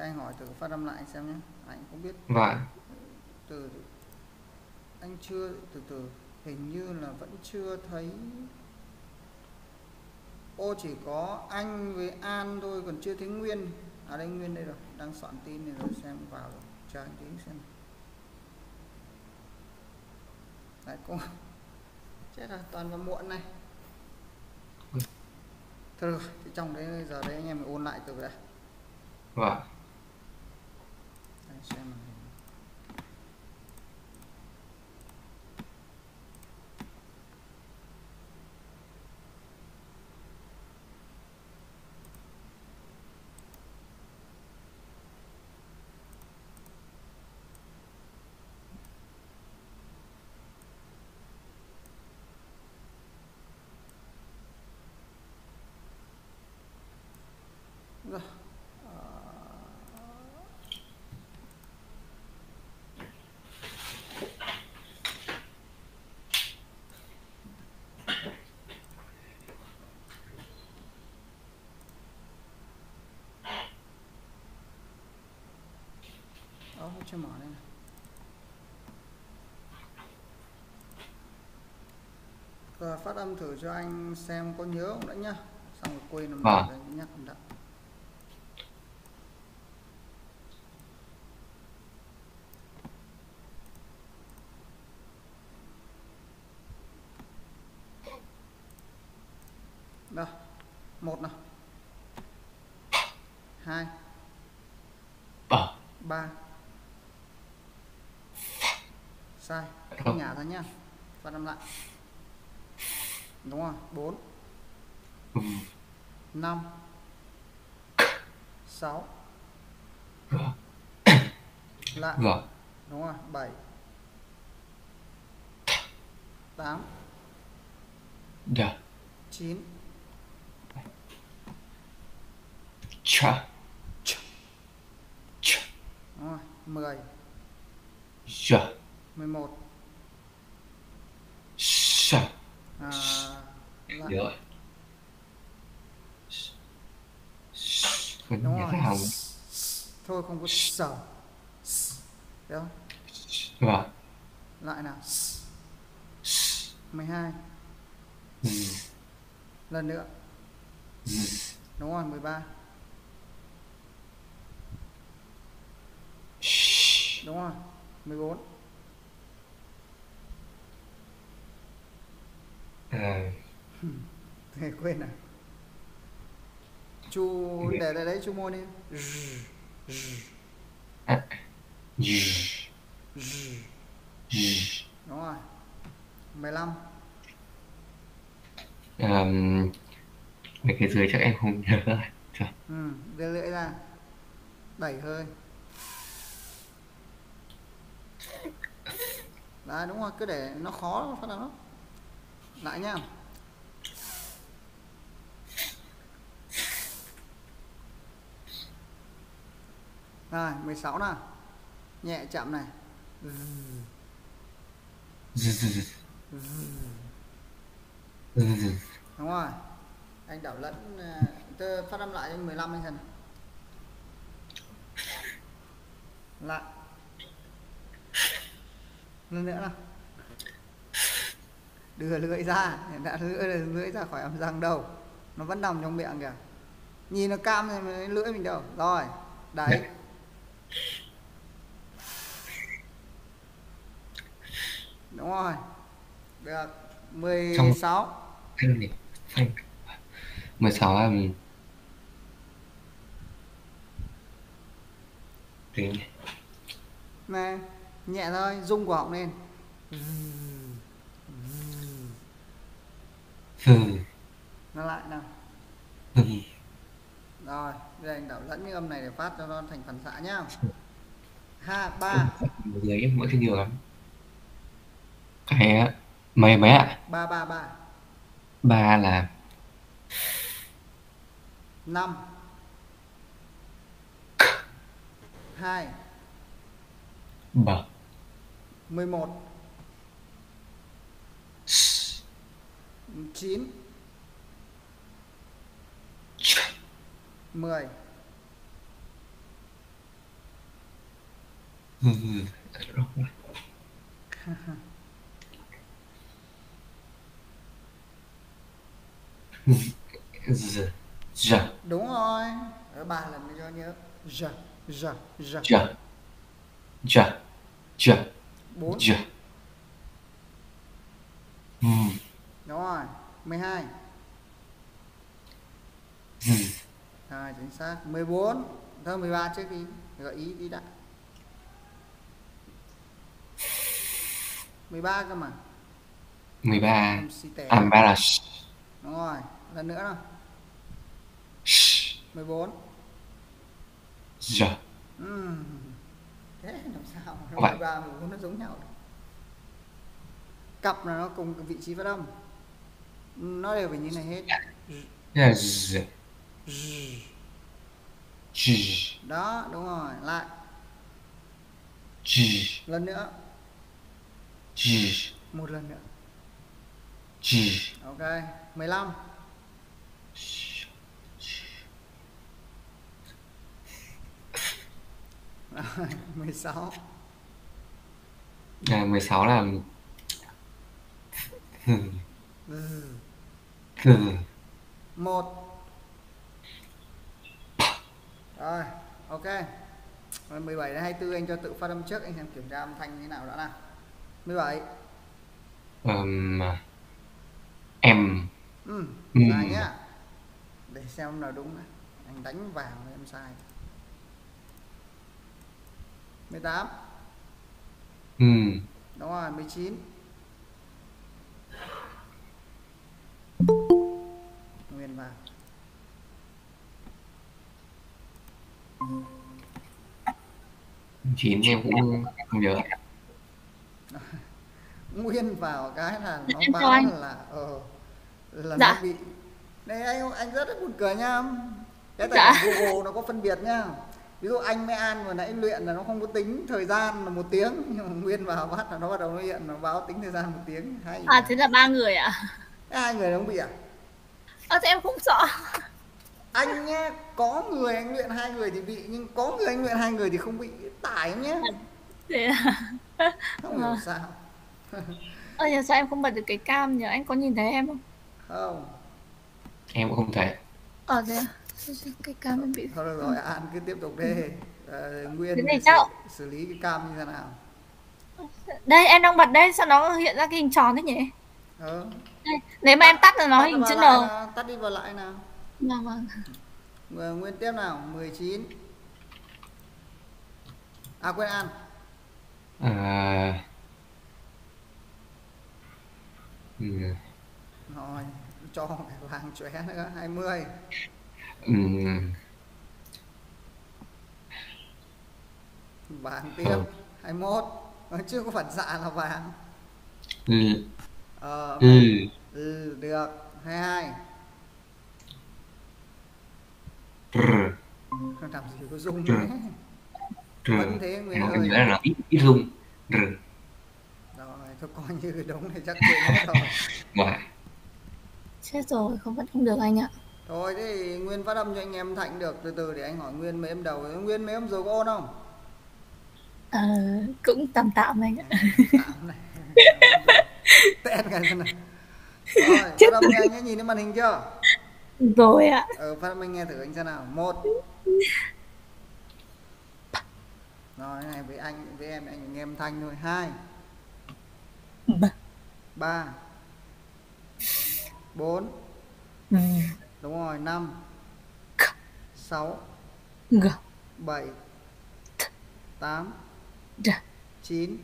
anh hỏi thử phát âm lại anh xem nhé. Anh không biết Vâng. từ anh chưa từ từ hình như là vẫn chưa thấy. Ô chỉ có anh với An thôi còn chưa thấy Nguyên. À đây Nguyên đây rồi, đang soạn tin này rồi xem vào rồi. Chờ anh tí xem. Đấy cũng chết rồi, toàn vào muộn này. Thôi rồi, thì trong đấy giờ đấy anh em ôn lại từ đây. Vâng. Đây xem màn hình. Rồi. Đó, cho mở đây này. Rồi, phát âm thử cho anh xem có nhớ không đã nhá. Xong rồi quên làm Vâng. đợi nhắc làm đợi. Đâu? 1 nào. 2 Ờ. 3. Sai, không Không. nhả ra nhá. Phát âm lại. Đúng rồi, 4 5 6 Vâng. lại. Vâng. Đúng rồi, 7 8 Được. 9 Chà. Chà. đúng rồi, 10 Dạ. 11 Sa. lại. Được rồi. Không Đúng nhớ rồi. ra không? Thôi không có sở. Được không? Vâng. Lại nào. 12 lần nữa. Đúng rồi, 13 đúng rồi, 14 Thế quên à. Chu để đấy chu môn đi. Đúng rồi, 15 mấy cái dưới chắc em không nhớ rồi. Trời. đưa lưỡi ra, đẩy hơi. Đấy đúng rồi, cứ để nó khó phát nó. Lại nhá. Rồi, 16 nào. Nhẹ chậm này. Đúng rồi. Anh đảo lẫn phát âm lại cho 15 anh xem. Lại. Lần nữa nào. Đưa lưỡi ra, đã lưỡi ra khỏi hàm răng đâu. Nó vẫn nằm trong miệng kìa. Nhìn nó cam thì lưỡi mình đâu. Rồi, đẩy. Đúng rồi. Được. 16 Phanh này. Phanh. 16 là tính này. này, nhẹ thôi, rung của họng lên. Nó lại nào. Rồi, bây giờ anh đảo lẫn cái âm này để phát cho nó thành phản xạ nhá. 3 Dưới em mỗi thứ nhiều lắm. Cái mấy mấy ạ? 3 3 3 Ba là 5 2 bờ 11 9 10 Z, giờ, Đúng rồi. Ở 3 lần cho nhớ. Giờ, giờ, giờ. giờ, giờ, giờ, 4. giờ. Đúng rồi. 12. Z, Rồi, chính xác. 14. Thôi 13 trước đi. Gợi ý đi đã. 13 cơ mà. 13. Em xì tè. 13 là sh, Đúng rồi. Lần nữa nào. sh, 14. giờ. Thế làm sao Không phải. 13 14 nó giống nhau được. Cặp là nó cùng cái vị trí phát âm. Nó đều phải như này hết. Thế là z, z, Đó, đúng rồi. Lại. z, Lần nữa. z, Một lần nữa. z. Ok. 15. 16. 16 là Ừ. z, 1. Rồi, ok. Rồi 17 đến 24 anh cho tự phát âm trước, anh xem kiểm tra âm thanh như nào đã nào. 17. em, Dài nhá. Để xem nào đúng này. Anh đánh vào em sai. 18. Đúng rồi, 19. Nguyên vào. chín em cũng không nhớ. Nguyên vào cái là nó Em chào báo anh. là nó Dạ. bị. Đây anh rất là buồn cười nha. Cái tài Dạ. khoản Google nó có phân biệt nhá. Ví dụ anh với An vừa nãy luyện là nó không có tính thời gian là 1 tiếng, nhưng mà Nguyên vào bắt là nó bắt đầu nó hiện nó báo tính thời gian 1 tiếng. Hay À thế là 3 người ạ? thế 2 người nó không bị à? Thế em không rõ. Anh nhá, có người anh luyện 2 người thì bị, nhưng có người anh luyện 2 người thì không bị. Tải nhé. Thế là... Không hiểu sao. Giờ sao em không bật được cái cam nhỉ? Anh có nhìn thấy em không? Không. Em cũng không thể. Thế à? Cái cam em bị... Thôi được rồi, An cứ tiếp tục đi. Nguyên Thế này sao? xử lý cái cam như thế nào? Đây em đang bật đây, sao nó hiện ra cái hình tròn thế nhỉ? Đây, nếu mà em tắt là nó hình chữ N. Tắt đi vào lại nào. Vâng. Nguyên tiếp nào. 19. À quên An. Rồi, cho cái vàng chóe nữa. 20. Vàng tiếp. 21. Chưa có phản xạ là vàng. Được. 22. Làm gì có rung đấy. Vẫn thế Nguyên Em ơi. nhớ là nó ít rung. Rồi, thôi coi như cái đống này chắc quên hết rồi. Wow. Chết rồi, vẫn không được anh ạ. Thôi thế thì Nguyên phát âm cho anh em Thạnh được. Từ từ để anh hỏi Nguyên mấy âm đầu. Nguyên mấy âm rồi có ôn không? Cũng tạm tạm anh ạ. Tạm này. Tẹn cái này. Rồi, phát âm nghe anh ấy, nhìn thấy màn hình chưa? Rồi ạ. Phát âm anh nghe thử anh xem nào. 1. Rồi này với anh với em anh nghe âm thanh thôi. 2. 3. 4. Đúng rồi. 5. 6. 7. 8. 9.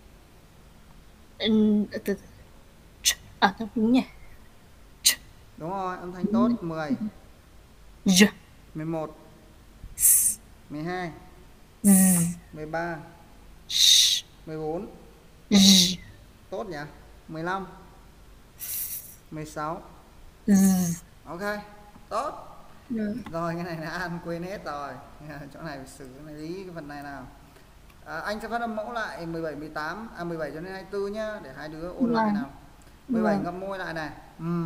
Đúng nhỉ. Đúng rồi, âm thanh tốt. 10. 11. 12. 13. 14. Tốt nhỉ. 15. 16. Ok, tốt. Rồi cái này là An quên hết rồi. Chỗ này phải xử lý cái phần này nào. Anh sẽ phát âm mẫu lại 17 18 17 cho đến 24 nhá, để hai đứa ôn lại nào. 17 ngậm môi lại này.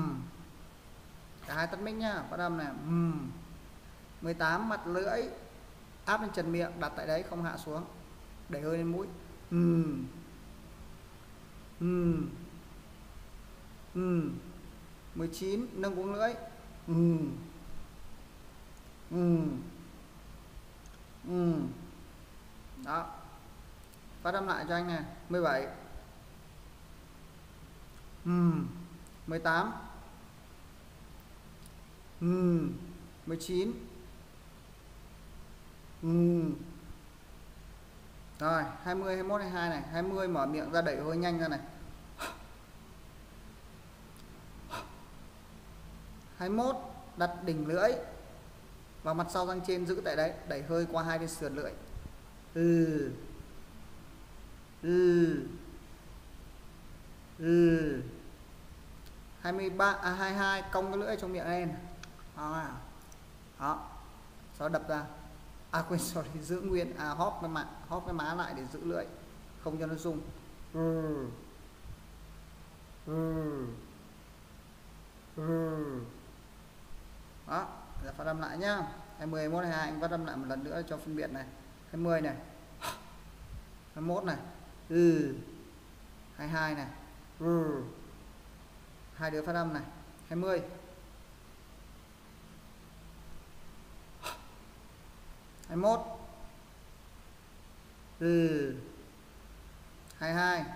Cả hai tắt mic nhá, phát âm này. 18 mặt lưỡi áp lên trần miệng, đặt tại đấy không hạ xuống. đẩy hơi lên mũi. 19 nâng cuống lưỡi. Đó, phát âm lại cho anh nè. 17, 18, 19. Rồi 20, 21, 22 này. 20 mở miệng ra, đẩy hơi nhanh ra này. 21 đặt đỉnh lưỡi vào mặt sau răng trên, giữ tại đấy, đẩy hơi qua hai bên sườn lưỡi. 22 cong cái lưỡi trong miệng lên. Đó, sau đập ra. Quên, sorry, giữ nguyên. Hóp cái má lại để giữ lưỡi, không cho nó rung. Đó, giờ phát âm lại nhá. 20, 21, 22 anh phát âm lại một lần nữa cho phân biệt này. 20 này, 21 này, 22 này, hai đứa phát âm này. 20, 21, 22,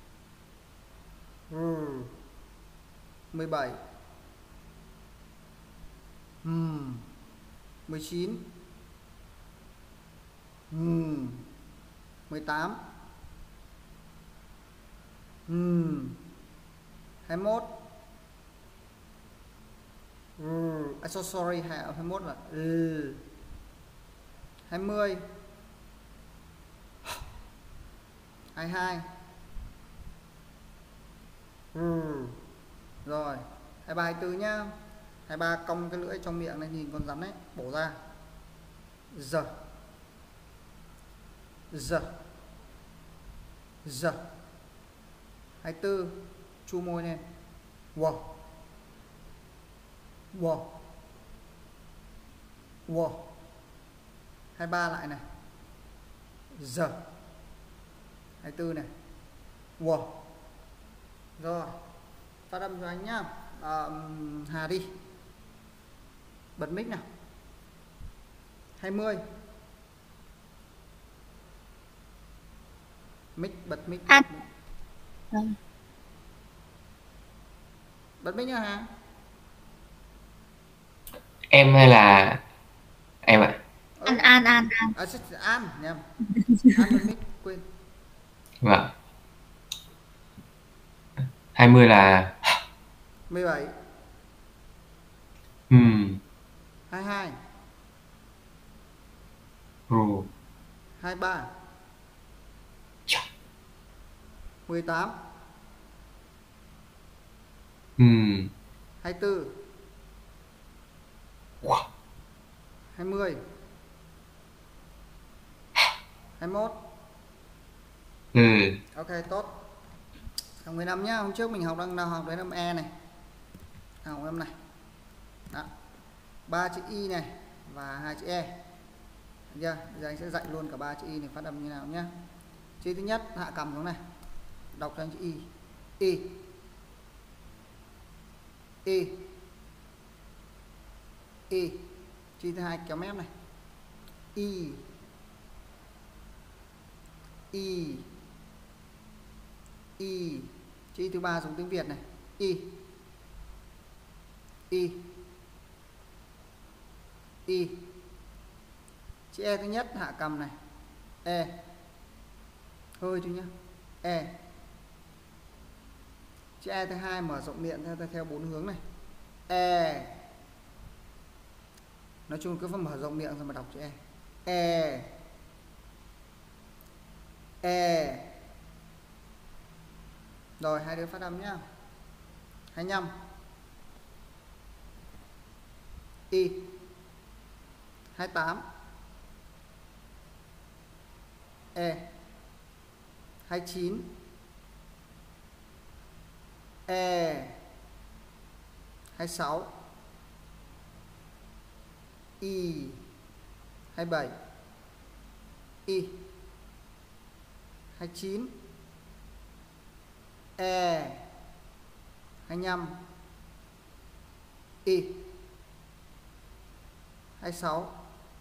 17, 19, 18, 21. So sorry, 21 là 20, 22. Rồi 23, 24 nhá. 23 cong cái lưỡi trong miệng này, nhìn con rắn đấy, bổ ra. Giờ 24 chu môi lên. 23 lại này. Giờ 24 này. Rồi phát âm cho anh nhá. Hà đi, bật mic nào. 20, mic, bật mic. Bật mic nha Hà. Em hay là em ạ? An An nhầm. An bật mic, quên. Vâng. 20 là 17, 22, 23, 18, 24, 20, 21. Ok, tốt. Xong 15 nhá. Hôm trước mình đang học đến âm E này. Học âm này. Đó. 3 chữ Y này và 2 chữ E. Được chưa? Bây giờ anh sẽ dạy luôn cả 3 chữ Y này phát âm như nào nhá. Chữ thứ nhất hạ cằm xuống này. Đọc cho anh chữ Y. Y. Y. Y. Chữ thứ hai kéo mép này. Y. Y. Y. Chữ thứ ba dùng tiếng Việt này. Y. Y. Y. Chữ E thứ nhất hạ cằm này. E. Hơi thôi nhá. E. Chữ E thứ hai mở rộng miệng theo 4 hướng này. E. Nói chung cứ phải mở rộng miệng rồi mà đọc chữ E. E. E. Rồi hai đứa phát âm nhá. 25, Y. 28, E. 29, E. 26, Y. 27, Y. 29, E 25, Y 26,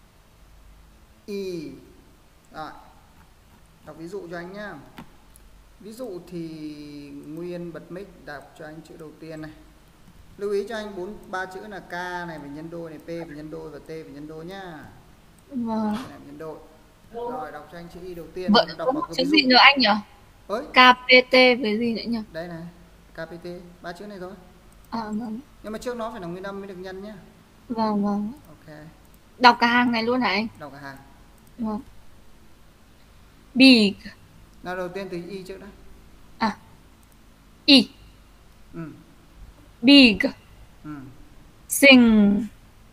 Y. Rồi, đọc ví dụ cho anh nhá. Ví dụ thì Nguyên bật mic đọc cho anh chữ đầu tiên này. Lưu ý cho anh ba chữ là K này phải nhân đôi này, P phải nhân đôi và T phải nhân đôi nhá. Vâng. Nhân đôi. Rồi đọc cho anh chữ Y đầu tiên. Vậy Đọc có chữ gì nữa anh nhỉ? Ơi? KPT với gì nữa nhỉ? Đây này, KPT, ba chữ này thôi. Vâng. Nhưng mà trước nó phải là nguyên âm mới được nhân nhá. Vâng vâng. Ok. Đọc cả hàng này luôn hả anh? Đọc cả hàng. Vâng. Big. Nào đầu tiên từ Y trước đó. Y. Big. Sing.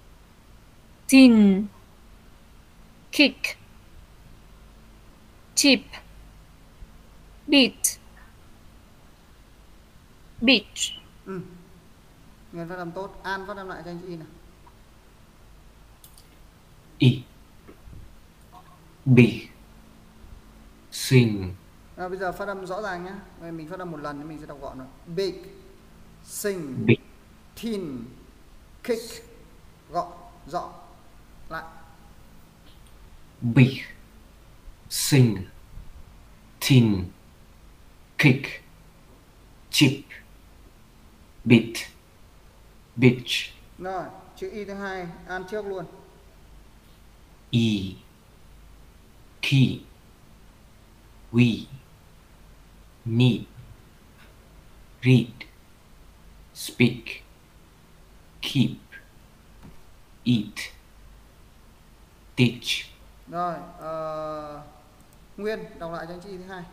Tin. Kick. Chip. Beat. Beach. Nguyên phát âm tốt. An phát âm lại cho anh chữ Y nào. Y. Big. Sing. Bây giờ phát âm rõ ràng nhá. Mình phát âm một lần thì mình sẽ đọc gọn rồi. Big. Sing. Big. Tin. Kick. Gọn. Rõ. Lại. Big. Sing. Tin. Kick. Chip. Beat. Bitch. Rồi, chữ Y thứ hai An trước luôn. E. Key. We. Need. Read. Speak. Keep. Eat. Teach. Rồi, Nguyên đọc lại cho anh chị thứ hai.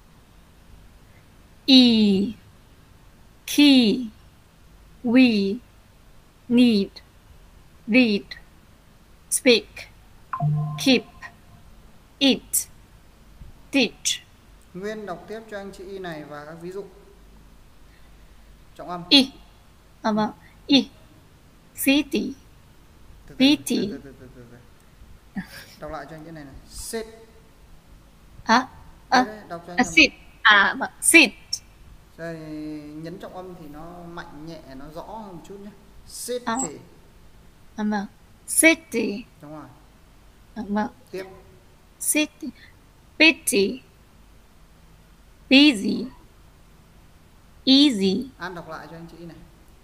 E. Key. We. Need. Read. Speak. Keep. Eat. Teach. Nguyên đọc tiếp cho anh chị Y này và các ví dụ. Trọng âm. E. Vâng. E. City. City. Đọc lại cho anh cái này này. Sit. Đọc cho anh sit. Sit. Rồi nhấn trọng âm thì nó mạnh nhẹ, nó rõ hơn một chút nhé. City. Vâng. City. Đúng rồi. Vâng. Tiếp. City. Pity. Busy. Easy. An đọc lại cho anh chị này.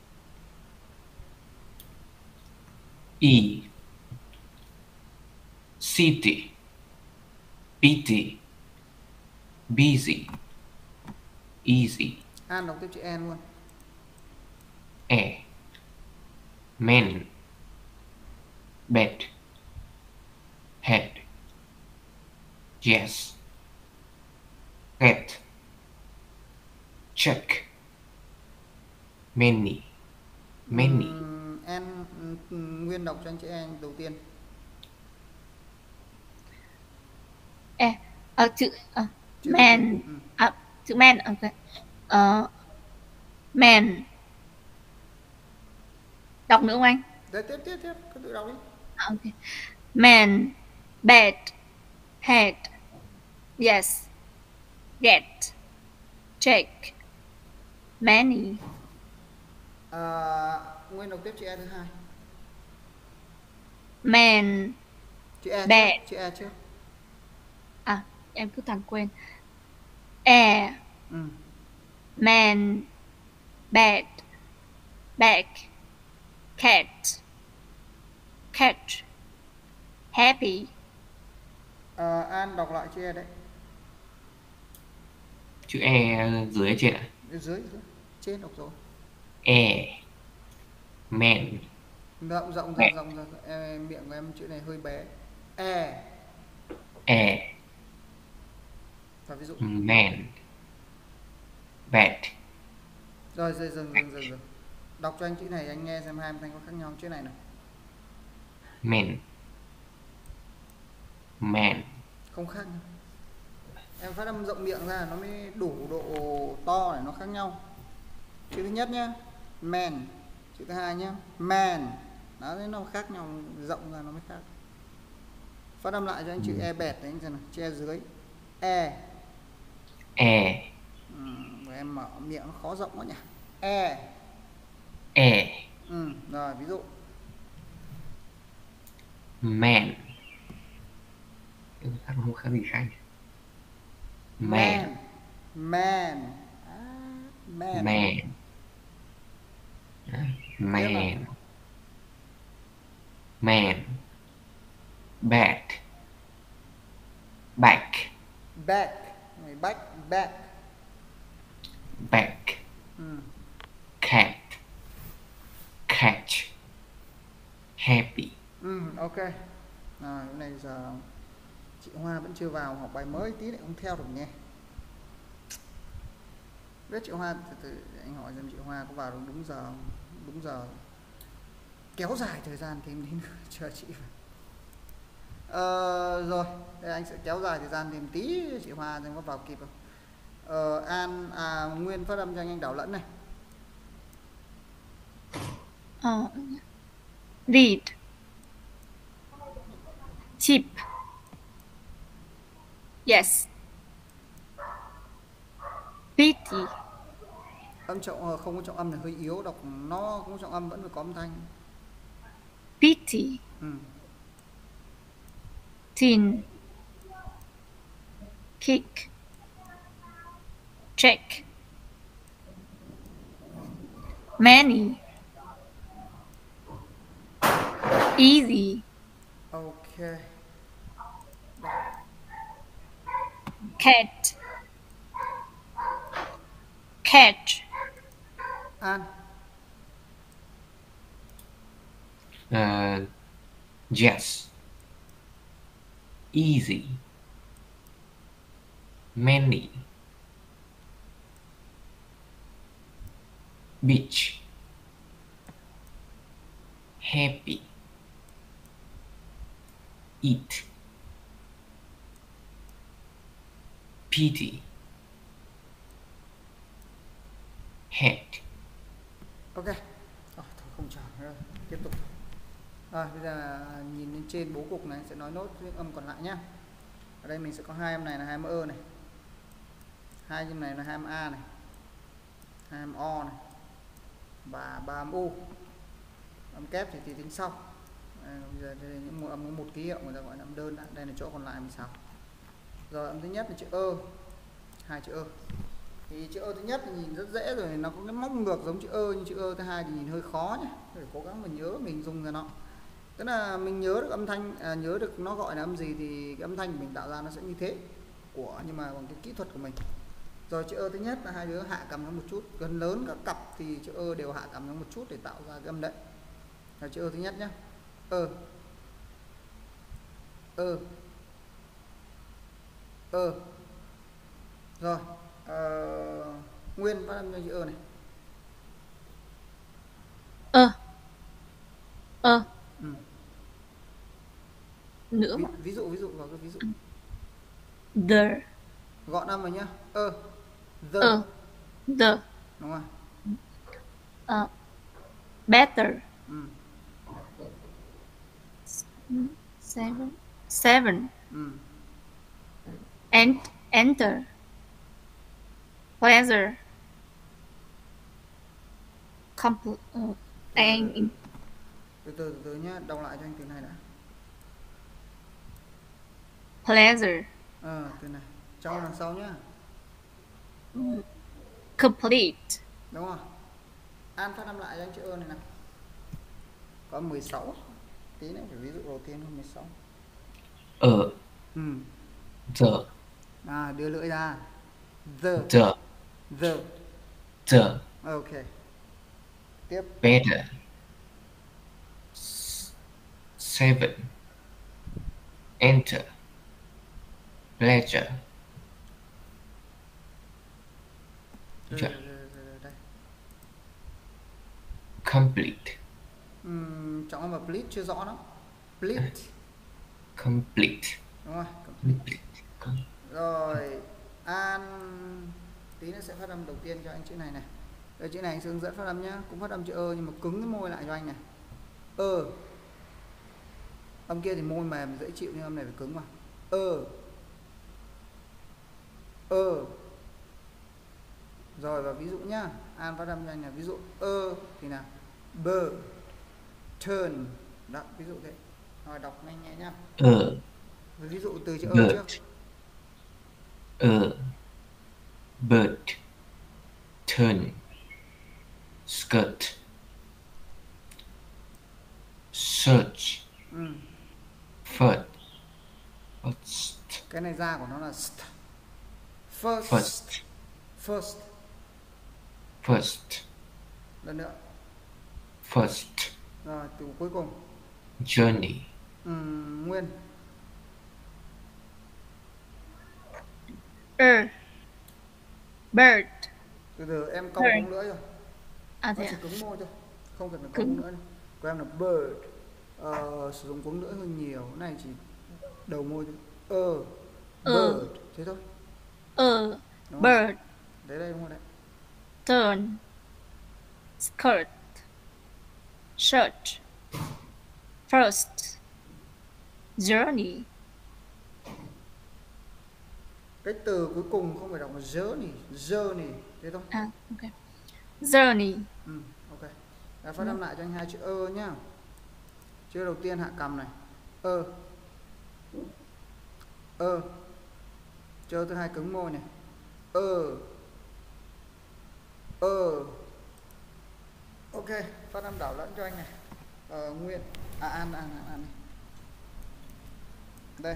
E. City. Pity. Busy. Easy. An đọc tiếp chữ E luôn. E. Men. Bed. Head. Yes. Get. Check. Many. Many. Em Nguyên đọc cho anh chị em đầu tiên. Chữ man. Chữ man. Ok. Man. Đọc nữa không anh? Tiếp, cứ tự đọc đi. Ok. Man. Bed. Head. Yes. Get. Check. Many. Nguyên đọc tiếp chữ E thứ hai. Man. Chữ E bed. Chữ E trước. Em cứ thằng quên. E. Man. Bed. Back. Cat. Catch. Happy. An đọc lại chữ E đấy. Chữ E dưới hay trên ạ? Dưới. Trên đọc rồi. E. Man. Rộng. Miệng của em chữ này hơi bé. E. Và ví dụ. Man. Bed. Rồi dừng. Đọc cho anh chữ này anh nghe xem hai âm thanh có khác nhau chữ này nào. Men. Man. Không khác nhau. Em phát âm rộng miệng ra nó mới đủ độ to để nó khác nhau. Chữ thứ nhất nhá, man. Chữ thứ hai nhá, man. Nó khác nhau, rộng ra nó mới khác. Phát âm lại cho anh chữ E bẹt đấy anh xem nào, chữ E dưới. E. E. Và em mở miệng nó khó rộng quá nhỉ. E. E. Rồi ví dụ Man. Không khác gì khác nhỉ? Man. Man. Man. Man. Tiếp nào. Man. Man. Bat. Back. Back. Back. Back. Back. Cat. Catch. Happy. Ok. Rồi cái này giờ chị Hoa vẫn chưa vào học bài mới, tí lại không theo được nghe. Biết chị Hoa từ anh hỏi xem chị Hoa có vào đúng giờ không? Đúng giờ. Kéo dài thời gian thêm tí nữa chờ chị. Rồi, đây anh sẽ kéo dài thời gian thêm tí chị Hoa xem có vào kịp không. Nguyên phát âm cho anh Đảo Lẫn này. Read. Cheap. Yes. Pity. Âm trọng không có trọng âm này hơi yếu, đọc nó không có trọng âm vẫn phải có âm thanh. Pity. Tin. Kick. Check. Many. Easy. Ok. Cat. Catch. An. Yes. Easy. Many. Beach. Happy. Eat. Pity. Head. Ok. Thôi không chờ nữa, tiếp tục. Rồi bây giờ nhìn lên trên bố cục này sẽ nói nốt những âm còn lại nhá. Ở đây mình sẽ có hai âm này là hai âm ơ này, hai âm này là hai âm a này, hai âm o này và ba âm u. Âm kép thì tính sau. Bây giờ đây là những âm có một ký hiệu người ta gọi là âm đơn đã. Đây là chỗ còn lại mình sao. Rồi âm thứ nhất là chữ ơ, hai chữ ơ. Thì chữ ơ thứ nhất thì nhìn rất dễ rồi, nó có cái móc ngược giống chữ ơ, nhưng chữ ơ thứ hai thì nhìn hơi khó nhé. Phải cố gắng mình nhớ, mình dùng ra nó. Tức là mình nhớ được âm thanh, nhớ được nó gọi là âm gì thì cái âm thanh mình tạo ra nó sẽ như thế nhưng mà bằng cái kỹ thuật của mình. Rồi chữ ơ thứ nhất là hai đứa hạ cầm nó một chút, gần lớn các cặp thì chữ ơ đều hạ cầm nó một chút để tạo ra cái âm đấy. Là chữ ơ thứ nhất nhé. Ơ. Ơ. Ơ. Rồi. Nguyên phát âm cho chữ ơ này. Nữa ví dụ vào cái ví dụ. The. Gọn âm rồi nhá. The. The. Đúng rồi. Better. Seven. Enter. Pleasure. Từ từ nhá, đọc lại cho anh từ này đã. Pleasure. Từ này, trong đằng sau nhá. Complete. Đúng rồi. An phát âm lại cho anh chữ ơ này nào. Có 16. Tí nữa phải ví dụ đầu tiên có 16. The. Đưa lưỡi ra. The. Ok. Tiếp. Better. Seven. Enter. Pleasure. Đây. Complete. Trọng âm và pleat chưa rõ lắm. Pleat. Complete. Đúng rồi, complete. Rồi, An tí nữa sẽ phát âm đầu tiên cho anh chữ này này. Đây, chữ này anh sẽ hướng dẫn phát âm nhá, cũng phát âm chữ ơ nhưng mà cứng cái môi lại cho anh này. Âm kia thì môi mềm dễ chịu nhưng âm này phải cứng vào. Rồi và ví dụ nhá, An phát âm nhanh là ví dụ thì là b, turn. Đó, ví dụ thế. Rồi đọc nhanh nhẹ nhá. Ví dụ từ chữ trước. Bird, turn, skirt, search, first. Cái này ra của nó là first. Lần nữa. First. Rồi từ cuối cùng. Journey. Nguyên. Bird. Từ từ em cong cong lưỡi rồi. Nó chỉ cứng môi thôi, không cần phải cong nữa. Của em là bird. Sử dụng cuống lưỡi hơi nhiều. Cái này chỉ đầu môi thôi. Bird. Thế thôi. Bird. Đấy đây đúng không đấy? Turn. Skirt. Search. First. Journey. Cái từ cuối cùng không phải đọc là journey, thế thôi. Ok. Journey. Ok. Đã phát âm lại cho anh hai chữ nhá. Chữ đầu tiên hạ cằm này. Chữ thứ hai cứng môi này. Ok, phát âm đảo lẫn cho anh này. Nguyên. An này. Đây.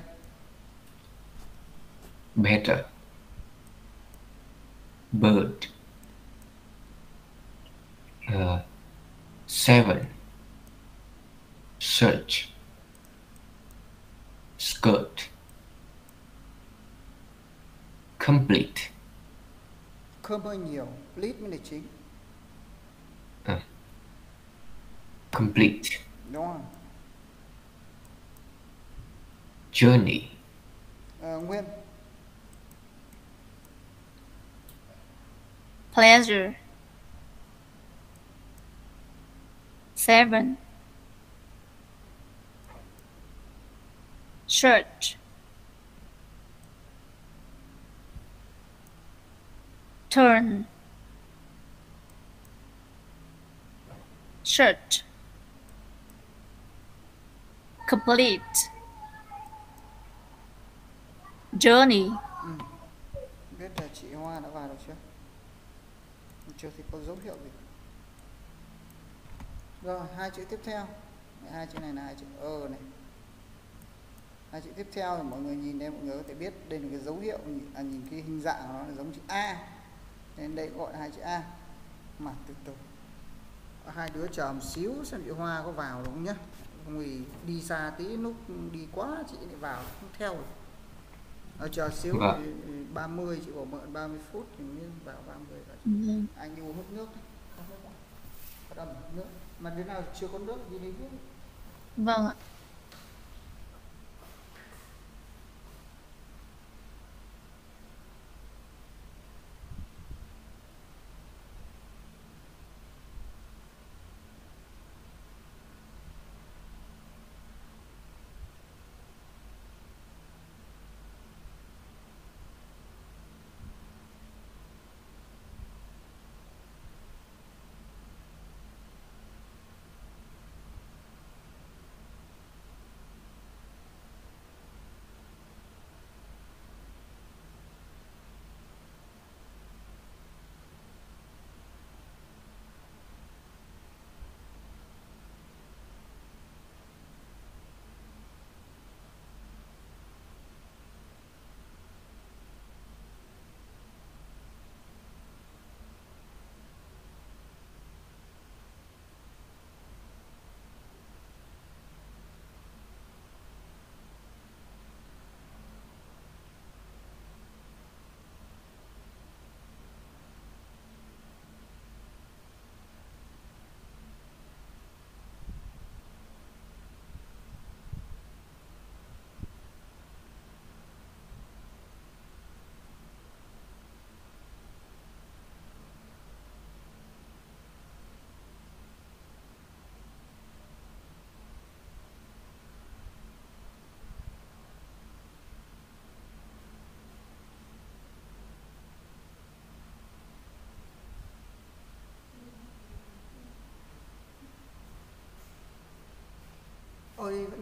Better. Bird. 7. Search. Skirt. Complete. Không hơi nhiều, complete mới là chính. Complete. Đúng không? Journey. Nguyên. Pleasure. 7. Search. Turn. Search. Complete. Journey. Biết là chị Hoa đã vào được chưa? Chưa thì có dấu hiệu gì. Rồi, hai chữ tiếp theo. Hai chữ này là hai chữ này. Hai chữ tiếp theo thì mọi người nhìn đây, mọi người có thể biết đây là cái dấu hiệu, nhìn cái hình dạng của nó là giống chữ A. Nên đây gọi là hai chữ A. Mà từ từ. Hai đứa chờ một xíu xem chị Hoa có vào đúng không nhá. Không thì đi xa tí, lúc đi quá chị lại vào không theo được. Chờ xíu thì 30 chị bảo mượn 30 phút thì mới vào 30 rồi. Anh đi uống hút nước. Có đầm nước. Mà đứa nào chưa có nước đi lấy nước. Vâng ạ.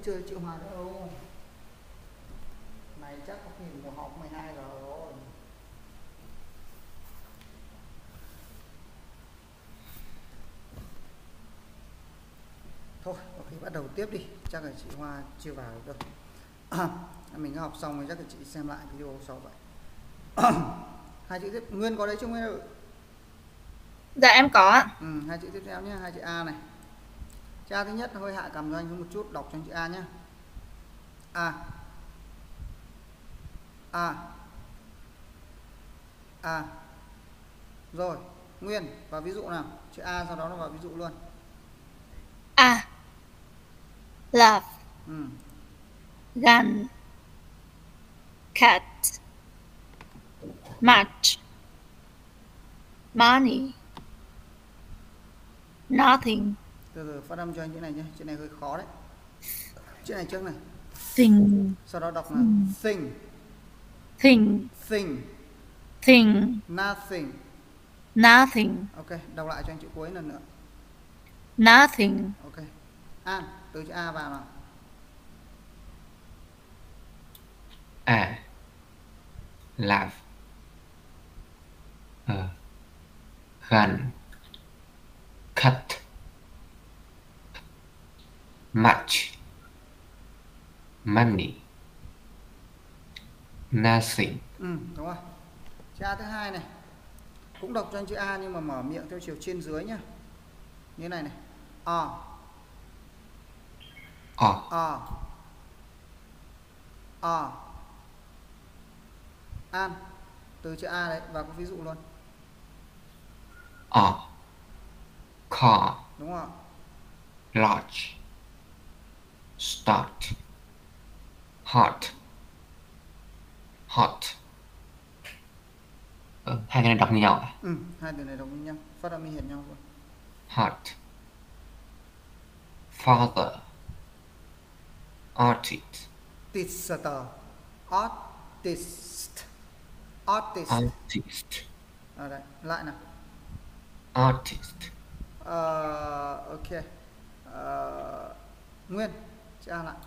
chơi chịu Hòa đâu. Này chắc có khi mùa học 12 giờ rồi. Thôi, có khi bắt đầu tiếp đi. Chắc là chị Hoa chưa vào được đâu. Mình học xong rồi chắc là chị xem lại video sau vậy. Hai chữ tiếp, Nguyên có đấy chứ Nguyên ơi? Dạ em có ạ. Hai chữ tiếp theo nhé, hai chữ A này. Chữ A thứ nhất hơi hạ cầm cho anh một chút, đọc cho anh chữ A nhé. A. A. A. Rồi, Nguyên vào ví dụ nào. Chữ A sau đó nó vào ví dụ luôn. A. Love. Gun. Cat. Match. Money. Nothing. Từ từ phát âm cho anh chữ này nhé, chữ này hơi khó đấy. Chữ này trước này. Thing. Sau đó đọc là thing. Thing. Thing. Thing. Nothing. Nothing. Ok, đọc lại cho anh chữ cuối lần nữa. Nothing. Ok. An, từ chữ A vào nào. A. Love. Gun. Cut. Match. Money. Nothing. Đúng rồi. Chữ A thứ hai này. Cũng đọc cho anh chữ A nhưng mà mở miệng theo chiều trên dưới nhá. Như này này. A. A. A. A. An, từ chữ A đấy vào cái ví dụ luôn. A. Car. Đúng không? Large. Start. Hot. Hot. Hai cái này đọc như nhau à? Hai từ này đọc như nhau, phát âm y hệt nhau luôn. Hot. Father. Artist. Artist. Artist. Artist. Artist. Ở đây, lại nào. Artist. Ok. Nguyên, chữ A lại.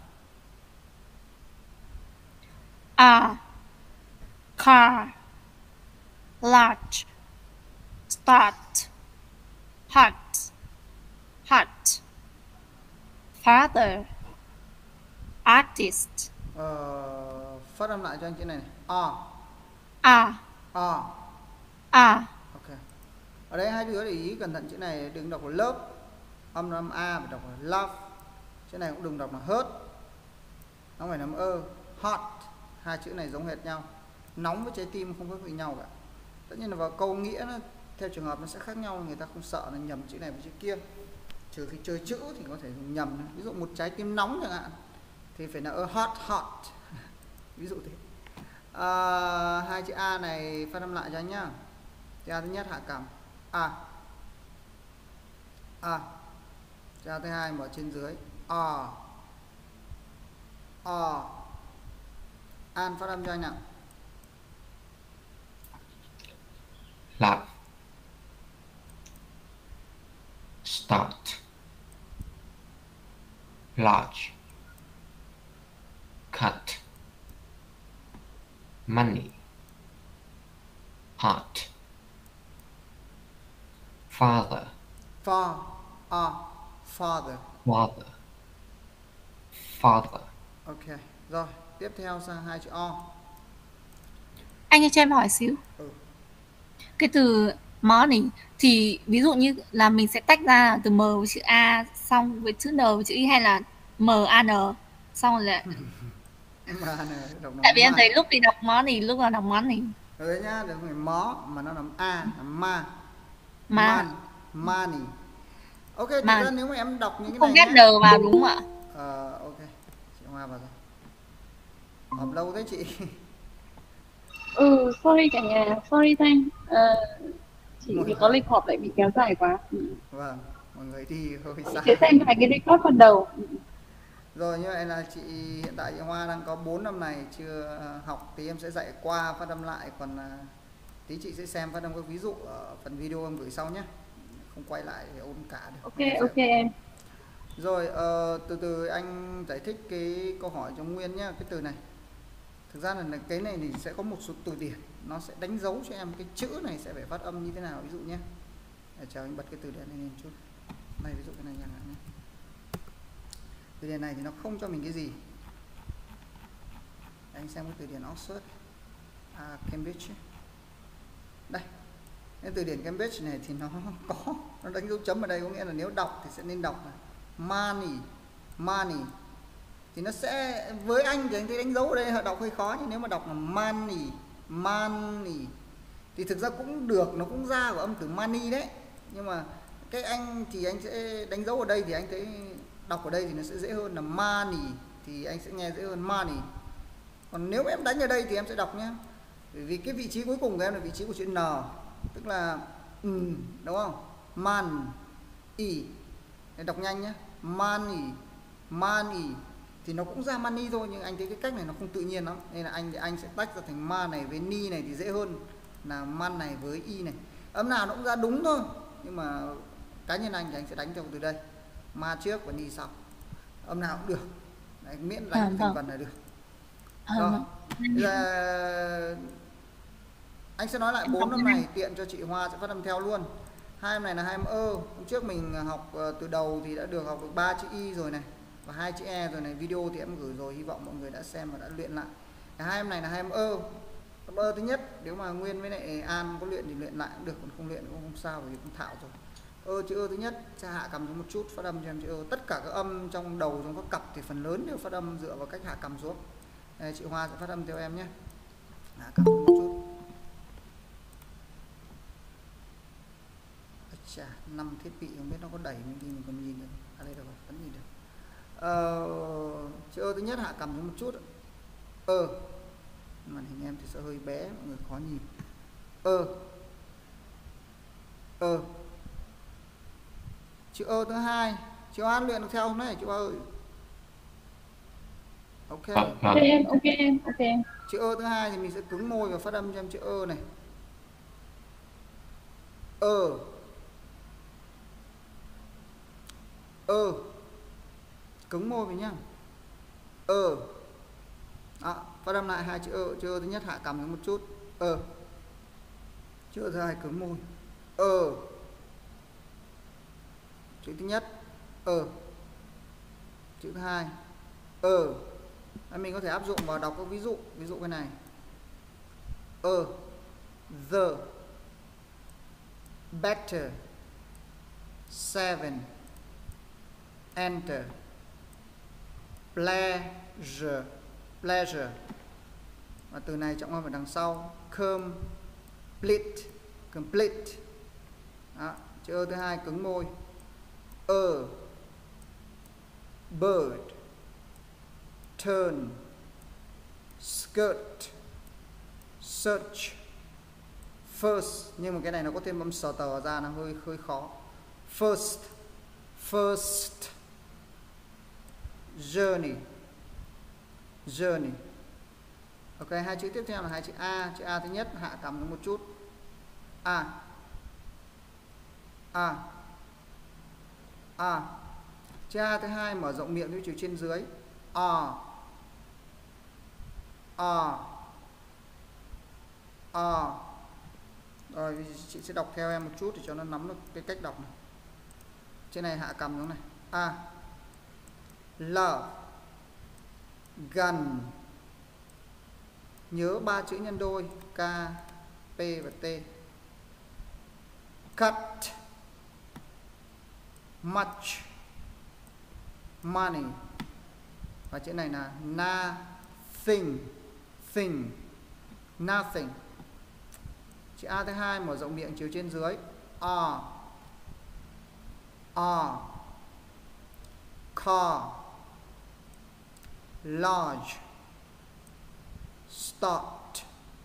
A. Car. Large. Start. Hot. Hot. Father. Artist. Phát âm lại cho anh chữ này này. A. A. A. A. Ok. Ở đây hai đứa để ý cẩn thận chữ này, đừng đọc là love. Âm nó âm A phải đọc là love. Chữ này cũng đừng đọc là hurt. Nó phải nắm ơ. Hot. Hai chữ này giống hệt nhau. Nóng với trái tim không có gì nhau cả. Tất nhiên là vào câu nghĩa nó theo trường hợp nó sẽ khác nhau, người ta không sợ là nhầm chữ này với chữ kia. Trừ khi chơi chữ thì có thể dùng nhầm. Ví dụ một trái tim nóng chẳng hạn thì phải là hot hot. Ví dụ thế. Hai chữ A này phát âm lại cho anh nhá. Chữ A thứ nhất hạ cằm. A. A. Chữ A thứ hai mở trên dưới. A. A. An phát âm cho anh nào. Love. Start. Large. Cut. Money. Hot. Father. Father. Father. Father. Father. Ok. Rồi, tiếp theo sang hai chữ O. Anh cho em hỏi xíu. Cái từ money thì ví dụ như là mình sẽ tách ra từ M với chữ A xong với chữ N với chữ I, hay là M-A-N xong rồi là tại vì em thấy lúc thì đọc money, lúc là đọc money. Đấy nhá, đừng phải mó mà nó làm A, làm ma. Money. Ok, thực ra nếu mà em đọc những cái không này ghép N vào đúng không ạ? Ok. Chị Hoa vào rồi. Họp lâu đấy chị. Sorry cả nhà, sorry Thanh. Chị vì có lịch họp lại bị kéo dài quá. Vâng, mọi người đi hơi xa. Chị xem hai cái record phần đầu. Rồi như vậy là chị hiện tại chị Hoa đang có 4 năm này chưa học thì em sẽ dạy qua phát âm lại, còn tí chị sẽ xem phát âm các ví dụ ở phần video em gửi sau nhé. Không quay lại để ôn cả được. Ok em. Rồi từ từ anh giải thích cái câu hỏi cho Nguyên nhé. Cái từ này thực ra là cái này thì sẽ có một số từ điển nó sẽ đánh dấu cho em cái chữ này sẽ phải phát âm như thế nào. Ví dụ nhé, chờ anh bật cái từ điển này lên chút. Đây ví dụ cái này chẳng hạn nhé. Từ điển này thì nó không cho mình cái gì. Anh xem cái từ điển Oxford, Cambridge. Đây, cái từ điển Cambridge này thì nó đánh dấu chấm ở đây, có nghĩa là nếu đọc thì sẽ nên đọc là money. Thì nó sẽ, với anh thì anh thấy đánh dấu ở đây họ đọc hơi khó, nhưng nếu mà đọc là money thì thực ra cũng được, nó cũng ra của âm từ money đấy. Nhưng mà cái anh thì anh sẽ đánh dấu ở đây thì anh thấy đọc ở đây thì nó sẽ dễ hơn là money, thì anh sẽ nghe dễ hơn money. Còn nếu em đánh ở đây thì em sẽ đọc nhé, bởi vì cái vị trí cuối cùng của em là vị trí của chữ N, tức là đúng không? Man y, đọc nhanh nhé, money thì nó cũng ra money thôi, nhưng anh thấy cái cách này nó không tự nhiên lắm, nên là anh sẽ tách ra thành man này với ni này thì dễ hơn là man này với y này. Âm nào nó cũng ra đúng thôi, nhưng mà cá nhân anh thì anh sẽ đánh theo từ đây, ma trước và ni sau, âm nào cũng được. Đấy, miễn đánh thành phần là được. Rồi, giờ anh sẽ nói lại 4 âm này tiện cho chị Hoa sẽ phát âm theo luôn. 2 âm này là 2 âm ơ. Hôm trước mình học từ đầu thì đã được học được 3 chữ y rồi này và 2 chữ e rồi này. Video thì em gửi rồi, hy vọng mọi người đã xem và đã luyện lại. 2 âm này là 2 âm ơ. Âm ơ thứ nhất, nếu mà Nguyên với lại An có luyện thì luyện lại cũng được, còn không luyện cũng không sao, bởi vì cũng thạo rồi. Chữ ơ thứ nhất sẽ hạ cầm xuống một chút, phát âm cho em chữ ơ. Tất cả các âm trong đầu trong các cặp thì phần lớn đều phát âm dựa vào cách hạ cầm xuống. Đây, chị Hoa sẽ phát âm theo em nhé. Hạ cầm xuống một chút. Chà, 5 thiết bị không biết nó có đẩy mình đi mình còn nhìn được. Đây được rồi, vẫn nhìn được. Chữ ơ thứ nhất hạ cầm xuống một chút. Màn hình em thì sẽ hơi bé, mọi người khó nhìn. Chữ ơ thứ hai, chị An luyện được theo không đấy chị ơi? Ok em. Chữ ơ thứ hai thì mình sẽ cứng môi và phát âm cho em chữ ơ này. Cứng môi với nhá. Phát âm lại 2 chữ ơ. Chữ ơ thứ nhất hạ cầm xuống một chút. Chữ ơ thứ hai cứng môi. Chữ thứ nhất chữ thứ hai mình có thể áp dụng vào đọc các ví dụ cái này. The better 7 enter pleasure. Và từ này trọng âm ở đằng sau. Complete. Đó, chữ ơ thứ hai cứng môi. Bird turn skirt search first, nhưng mà cái này nó có thêm âm sờ tờ ra, nó hơi khó. First journey. Ok, 2 chữ tiếp theo là 2 chữ A. Chữ A thứ nhất hạ cầm xuống một chút. Chữ A thứ hai mở rộng miệng theo chiều trên dưới. Rồi chị sẽ đọc theo em một chút để cho nó nắm được cái cách đọc này. Trên này hạ cầm xuống này. Love gun. Nhớ 3 chữ nhân đôi K, P và T. Cut much money. Và chữ này là nothing. Chữ A thứ hai mở rộng miệng chiều trên dưới. Car large start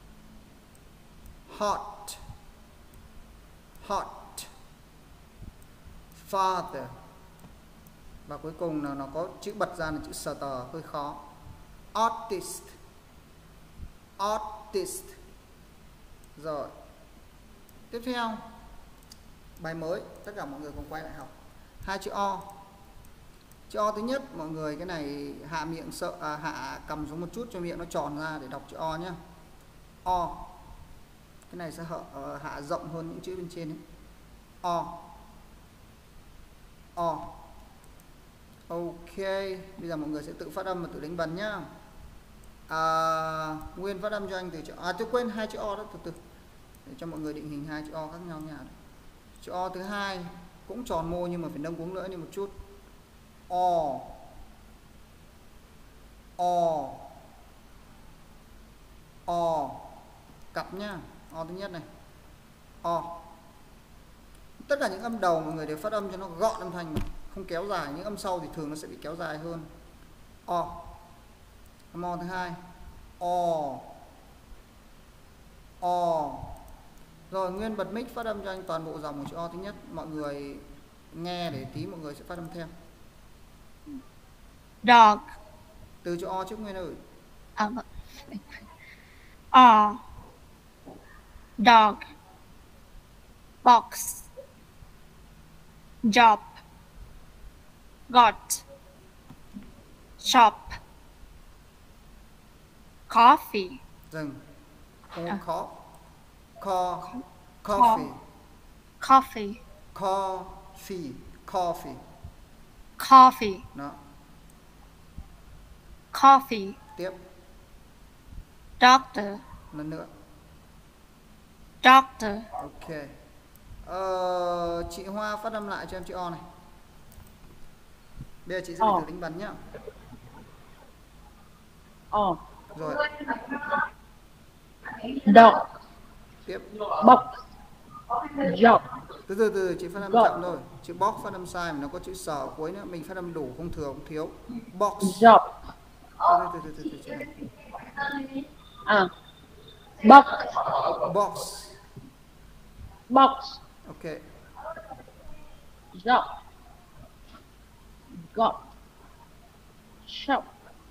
hot father. Và cuối cùng là nó có chữ bật ra là chữ sờ tờ hơi khó. Artist. Rồi, tiếp theo bài mới, tất cả mọi người cùng quay lại học 2 chữ O. Chữ O thứ nhất mọi người cái này hạ miệng hạ cầm xuống một chút cho miệng nó tròn ra để đọc chữ O nhá. O. Cái này sẽ hạ rộng hơn những chữ bên trên ấy. O. O. Ok, bây giờ mọi người sẽ tự phát âm và tự đánh vần nhá. Nguyên phát âm cho anh từ chữ tôi quên hai chữ O đó, từ từ để cho mọi người định hình hai chữ O khác nhau nha. Chữ O thứ hai cũng tròn môi nhưng mà phải nâng cuống nữa một chút. O. O. O. Cặp nhá. O thứ nhất này. O. Tất cả những âm đầu mọi người đều phát âm cho nó gọn âm thanh mà không kéo dài, những âm sau thì thường nó sẽ bị kéo dài hơn. O. Âm O thứ hai. O. O. Rồi Nguyên bật mic phát âm cho anh toàn bộ dòng của chữ O thứ nhất, mọi người nghe để tí mọi người sẽ phát âm theo. Dog. Từ chữ O trước Nguyên ơi. Vâng. O. Dog. Box. Job. Got. Shop. Coffee. Dừng. Khó. Coffee. Coffee. Coffee. Coffee. Coffee. Đó. Coffee. Tiếp. Doctor. Lần nữa. Doctor. Ok. Chị Hoa phát âm lại cho em chữ O này. Bây giờ chị sẽ tự đánh vần nhá. O. Rồi. Dog. Tiếp. Box. Job. Từ từ chị phát âm chậm thôi. Chữ box phát âm sai mà nó có chữ sờ ở cuối nữa, mình phát âm đủ không thừa không thiếu. Box. Job. Từ chị này. Box. Box. Box. Ok. Job. Got. Shop.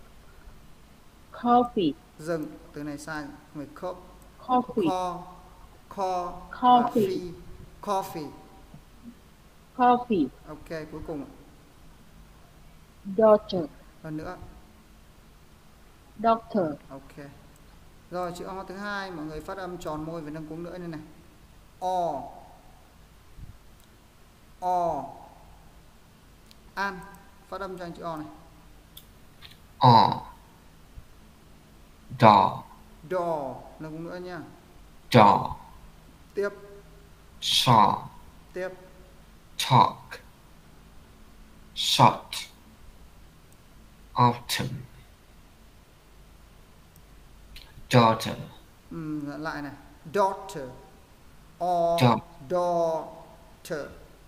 Coffee. Dừng, từ này sai. Người cup. Coffee. Coffee. Coffee. Coffee. Ok, cuối cùng. Daughter. Lần nữa. Doctor. Ok. Rồi chữ O thứ hai mọi người phát âm tròn môi và nâng cuống nữa đây này. O. O. An phát âm cho anh chữ O này. O. Dog. Door, nâng cuống nữa nha. Dog. Tiếp. Shop. Tiếp. Talk. Shot. Autumn. Daughter. Lại này. Daughter. O. Daughter.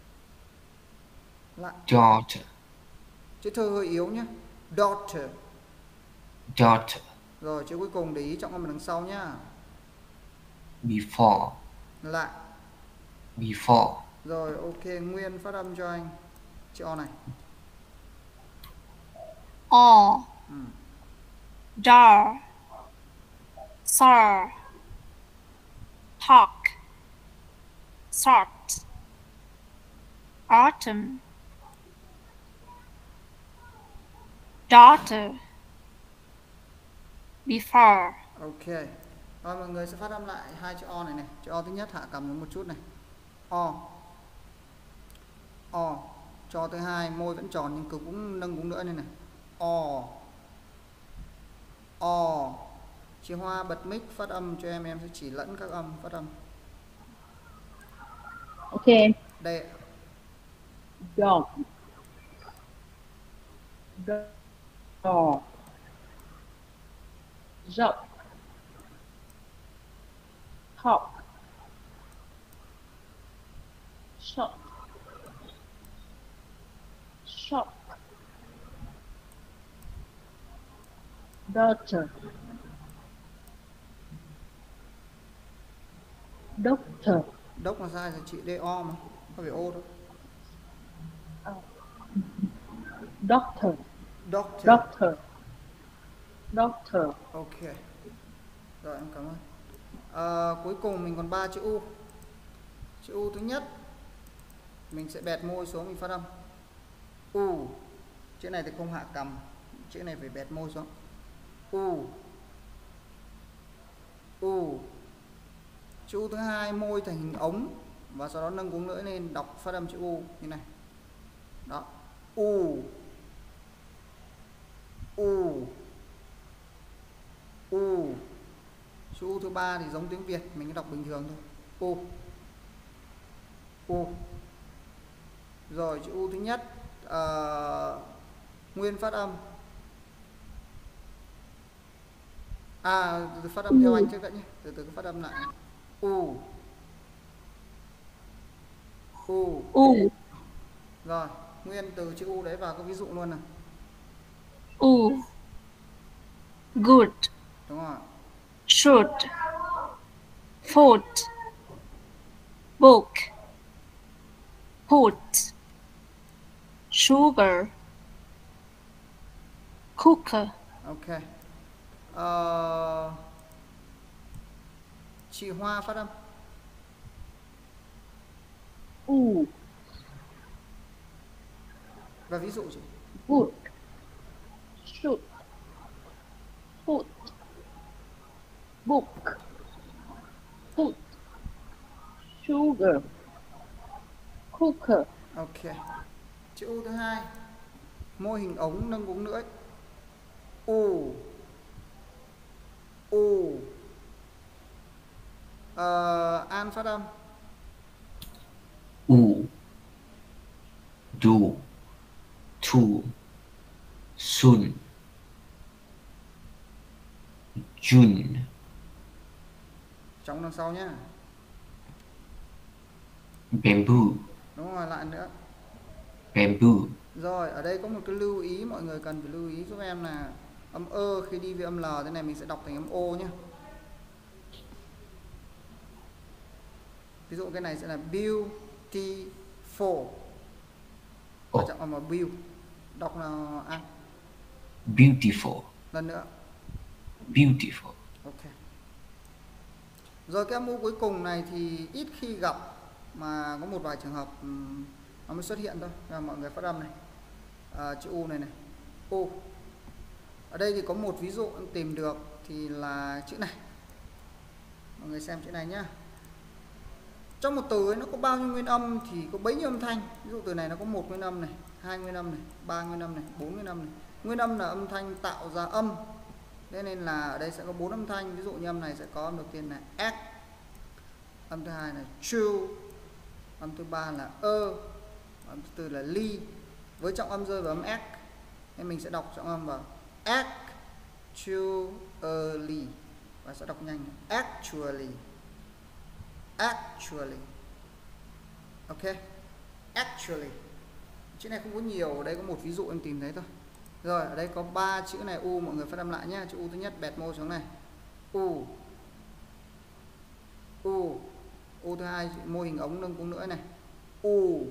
Lại. Daughter. Chữ thơ hơi yếu nhé. Daughter. Daughter. Rồi chữ cuối cùng để ý trọng âm đằng sau nhá. Before. Lại. Before. Rồi ok, Nguyên phát âm cho anh chữ O này. O. Dar. Sir. Talk. Sort. Autumn. Daughter. Before. Ok. Rồi mọi người sẽ phát âm lại hai chữ O này này. Chữ O thứ nhất hạ cầm xuống một chút này. O. O. Cho thứ hai môi vẫn tròn nhưng cũng nâng cuống nữa đây này. O. O. Chị Hoa bật mic phát âm cho em sẽ chỉ lẫn các âm phát âm. Ok. Đây. Dog. Dog. Job. Talk. Shop. Shop. Daughter. Doctor. Đốc là sai rồi chị, D-O mà, không phải O đâu. Doctor. Doctor. Doctor. Doctor. Ok. Rồi em cảm ơn. Cuối cùng mình còn 3 chữ U. Chữ U thứ nhất mình sẽ bẹt môi xuống mình phát âm U. Chữ này thì không hạ cầm, chữ này phải bẹt môi xuống. U. U. Chữ U thứ hai môi thành hình ống và sau đó nâng cuống lưỡi lên đọc phát âm chữ U như này. Đó. U. U. U. Chữ U thứ ba thì giống tiếng Việt, mình cứ đọc bình thường thôi. U. U. Rồi chữ U thứ nhất nguyên phát âm. Từ phát âm theo anh trước đã nhé. Từ từ phát âm lại. U. U. U. Rồi, nguyên từ chữ U đấy vào cái ví dụ luôn nào. U. Good. Đúng rồi. Should. Foot. Book. Put. Sugar. Cooker. Ok. Chị Hoa phát âm. U. Và ví dụ chị. Good. Should. Foot. Book. Put. Sugar. Cooker. Ok. Chữ U thứ hai môi hình ống nâng cuống lưỡi. U. U. An phát âm. U. Do. To. Soon. June. Trong đằng sau nhé. Bamboo. Đúng rồi, lại nữa. Bamboo. Rồi, ở đây có một cái lưu ý mọi người cần phải lưu ý giúp em là âm ơ khi đi với âm L thế này mình sẽ đọc thành âm ô nhé. Ví dụ cái này sẽ là beautiful. Quan trọng âm là build. Đọc nào An? Beautiful. Lần nữa. Beautiful. Ok. Rồi cái âm u cuối cùng này thì ít khi gặp, mà có một vài trường hợp nó mới xuất hiện thôi. Là mọi người phát âm này. Chữ U này này. U. Ở đây thì có một ví dụ em tìm được thì là chữ này. Mọi người xem chữ này nhá. Trong một từ ấy nó có bao nhiêu nguyên âm thì có bấy nhiêu âm thanh. Ví dụ từ này nó có 1 nguyên âm này, 2 nguyên âm này, 3 nguyên âm này, 4 nguyên âm này. Nguyên âm là âm thanh tạo ra âm. Thế nên là ở đây sẽ có 4 âm thanh. Ví dụ như âm này sẽ có âm đầu tiên là S, âm thứ hai là true, âm thứ ba là âm thứ tư là ly. Với trọng âm rơi vào âm S nên mình sẽ đọc trọng âm vào actually và sẽ đọc nhanh actually. Actually. Ok. Actually. Chữ này không có nhiều, ở đây có một ví dụ em tìm thấy thôi. Rồi, ở đây có 3 chữ này U, mọi người phát âm lại nhé. Chữ U thứ nhất bẹt môi xuống này. U. U. U thứ hai môi hình ống nâng cuống lưỡi này. U.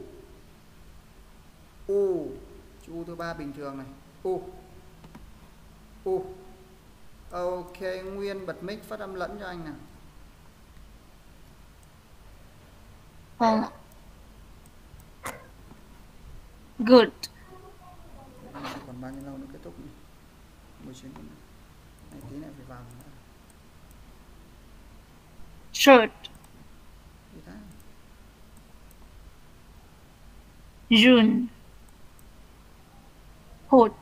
U. Chữ U thứ ba bình thường này. U. U. Ok, Nguyên bật mic phát âm lẫn cho anh nào. Vâng. Good. Còn bao nhiêu lâu nữa kết thúc nhỉ? 19 phút này tí nữa phải vào nữa. Shirt. June. Hot.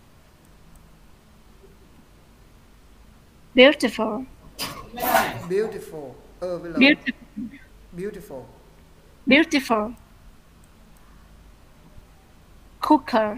Beautiful. Beautiful. Với lâu. Beautiful. Beautiful. Beautiful. Cooker.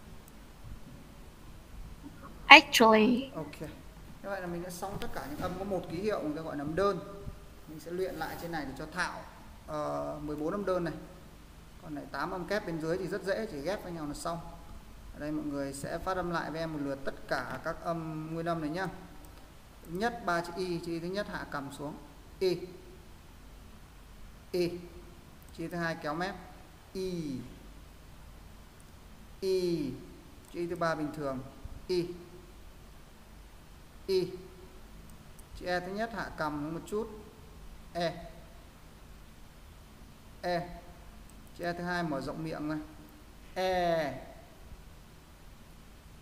Actually. Ok. Như vậy là mình đã xong tất cả những âm có một ký hiệu người ta gọi là âm đơn. Mình sẽ luyện lại trên này để cho thạo 14 âm đơn này. Còn lại 8 âm kép bên dưới thì rất dễ, chỉ ghép với nhau là xong. Ở đây mọi người sẽ phát âm lại với em một lượt tất cả các âm nguyên âm này nhá. Nhất 3 chữ Y, chữ Y thứ nhất hạ cầm xuống. Y. Y. Chữ Y thứ hai kéo mép. Y. Y. Chữ Y thứ ba bình thường. Y. Y. Chữ E thứ nhất hạ cầm một chút. E. E. Chữ E thứ hai mở rộng miệng này. E.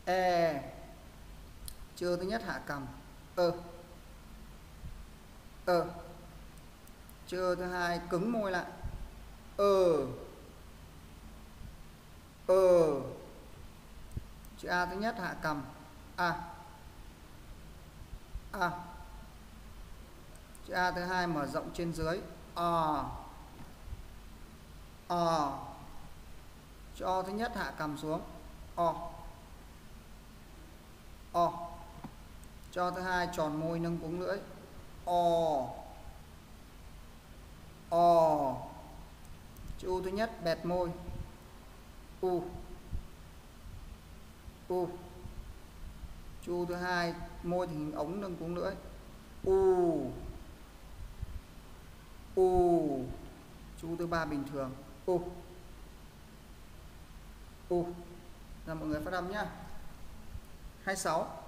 E. Chữ thứ nhất hạ cằm. Chữ thứ hai cứng môi lại. Chữ A thứ nhất hạ cằm. Chữ A thứ hai mở rộng trên dưới. Chữ O thứ nhất hạ cằm xuống. Chữ O thứ hai tròn môi nâng cuống lưỡi. Chữ U thứ nhất bẹt môi. Chữ U thứ hai môi thì hình ống nâng cuống lưỡi. Chữ U thứ ba bình thường. Là mọi người phát âm nhá. 26.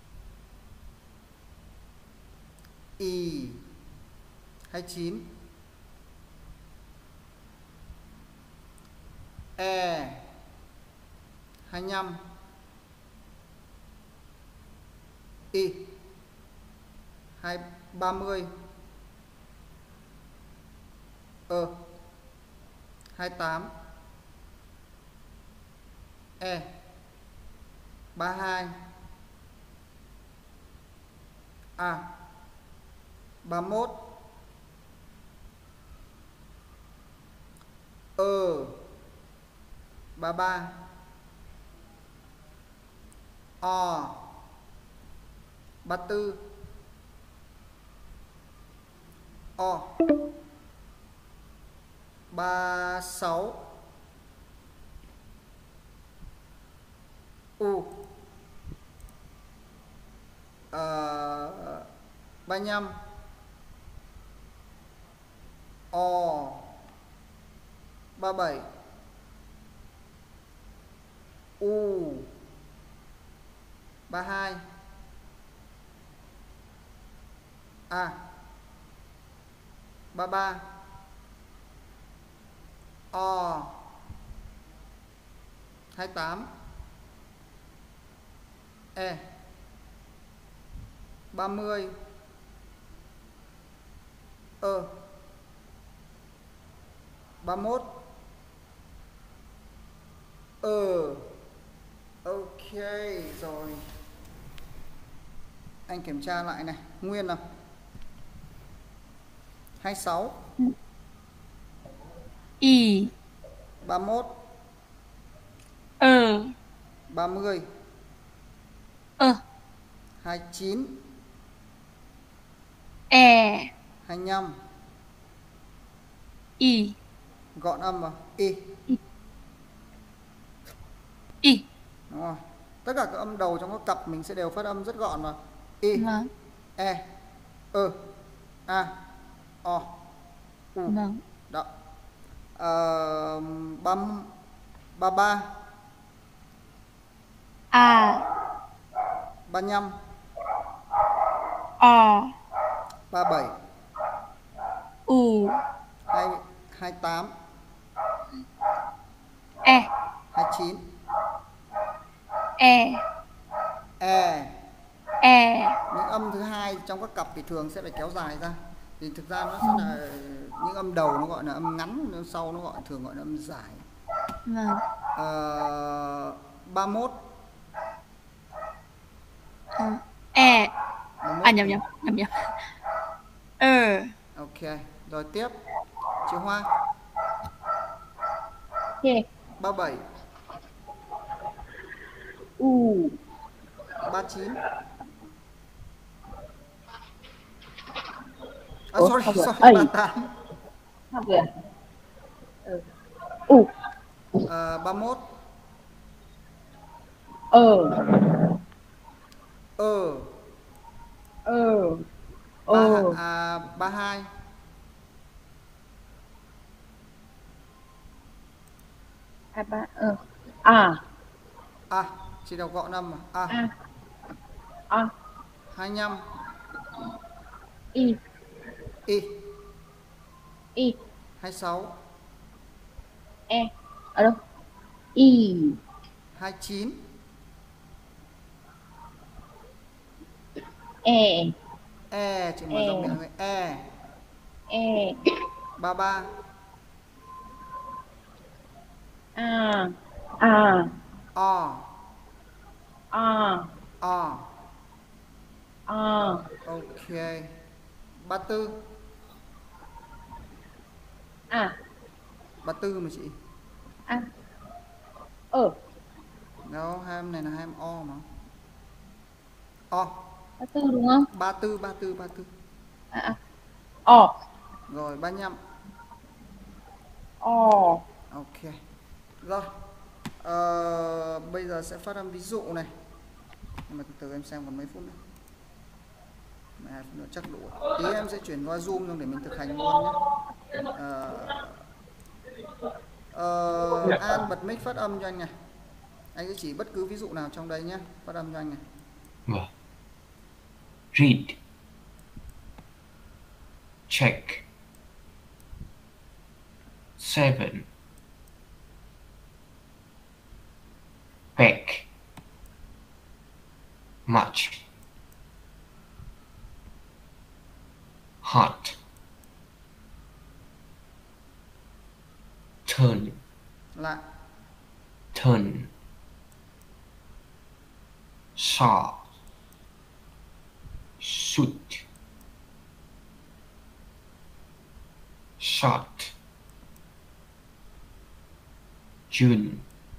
Y. 29. E. 25. Y. 30. 28. E. 32. 31. 33. 34. 36. 35. 37. 32. 33. O. 28. E. 30. 31. Ok rồi. Anh kiểm tra lại này, nguyên nào. 26. Y. 31. 30. 29. E. 25. Y. Gọn âm vào. Y. Y. Đúng rồi. Tất cả các âm đầu trong các cặp mình sẽ đều phát âm rất gọn vào. Y. Vâng. E. A. O. U. Vâng. Đó. 33. 35. 37. 28. E. 29. E. Những âm thứ hai trong các cặp thì thường sẽ phải kéo dài ra. Thì thực ra nó sẽ là những âm đầu nó gọi là âm ngắn, sau nó thường gọi là âm dài. Vâng. 31. E. 31. Nhầm. Ok, rồi tiếp. Chữ Hoa. Ok. 37. 39. Sorry, 38. 31. 32. Chỉ đọc gọn âm mà. 25. Y. 26. E. Ở đâu? Y. 29. E. E, chị mở rộng miệng. E. E. Ba ba. A. A. O. A. O. A. Ok. Ba tư. À. Ba tư mà chị. À. Ờ. Đâu, hai em này là hai em O mà. O. Ba tư đúng không? Ba tư, ba tư, ba tư. À, à. Ờ. Rồi, 35. Ờ. Ok. Rồi. Bây giờ sẽ phát âm ví dụ này. Nhưng mà từ từ em xem còn mấy phút nữa. 2 phút nữa chắc đủ. Tí em sẽ chuyển qua Zoom xong để mình thực hành luôn nhé. An bật mic phát âm cho anh này. Anh sẽ chỉ bất cứ ví dụ nào trong đây nhé. Phát âm cho anh này. Vâng. Read. Check. 7. Back. Much. Hot. Turn. Lại. Turn. Saw. Shoot. Shot. June.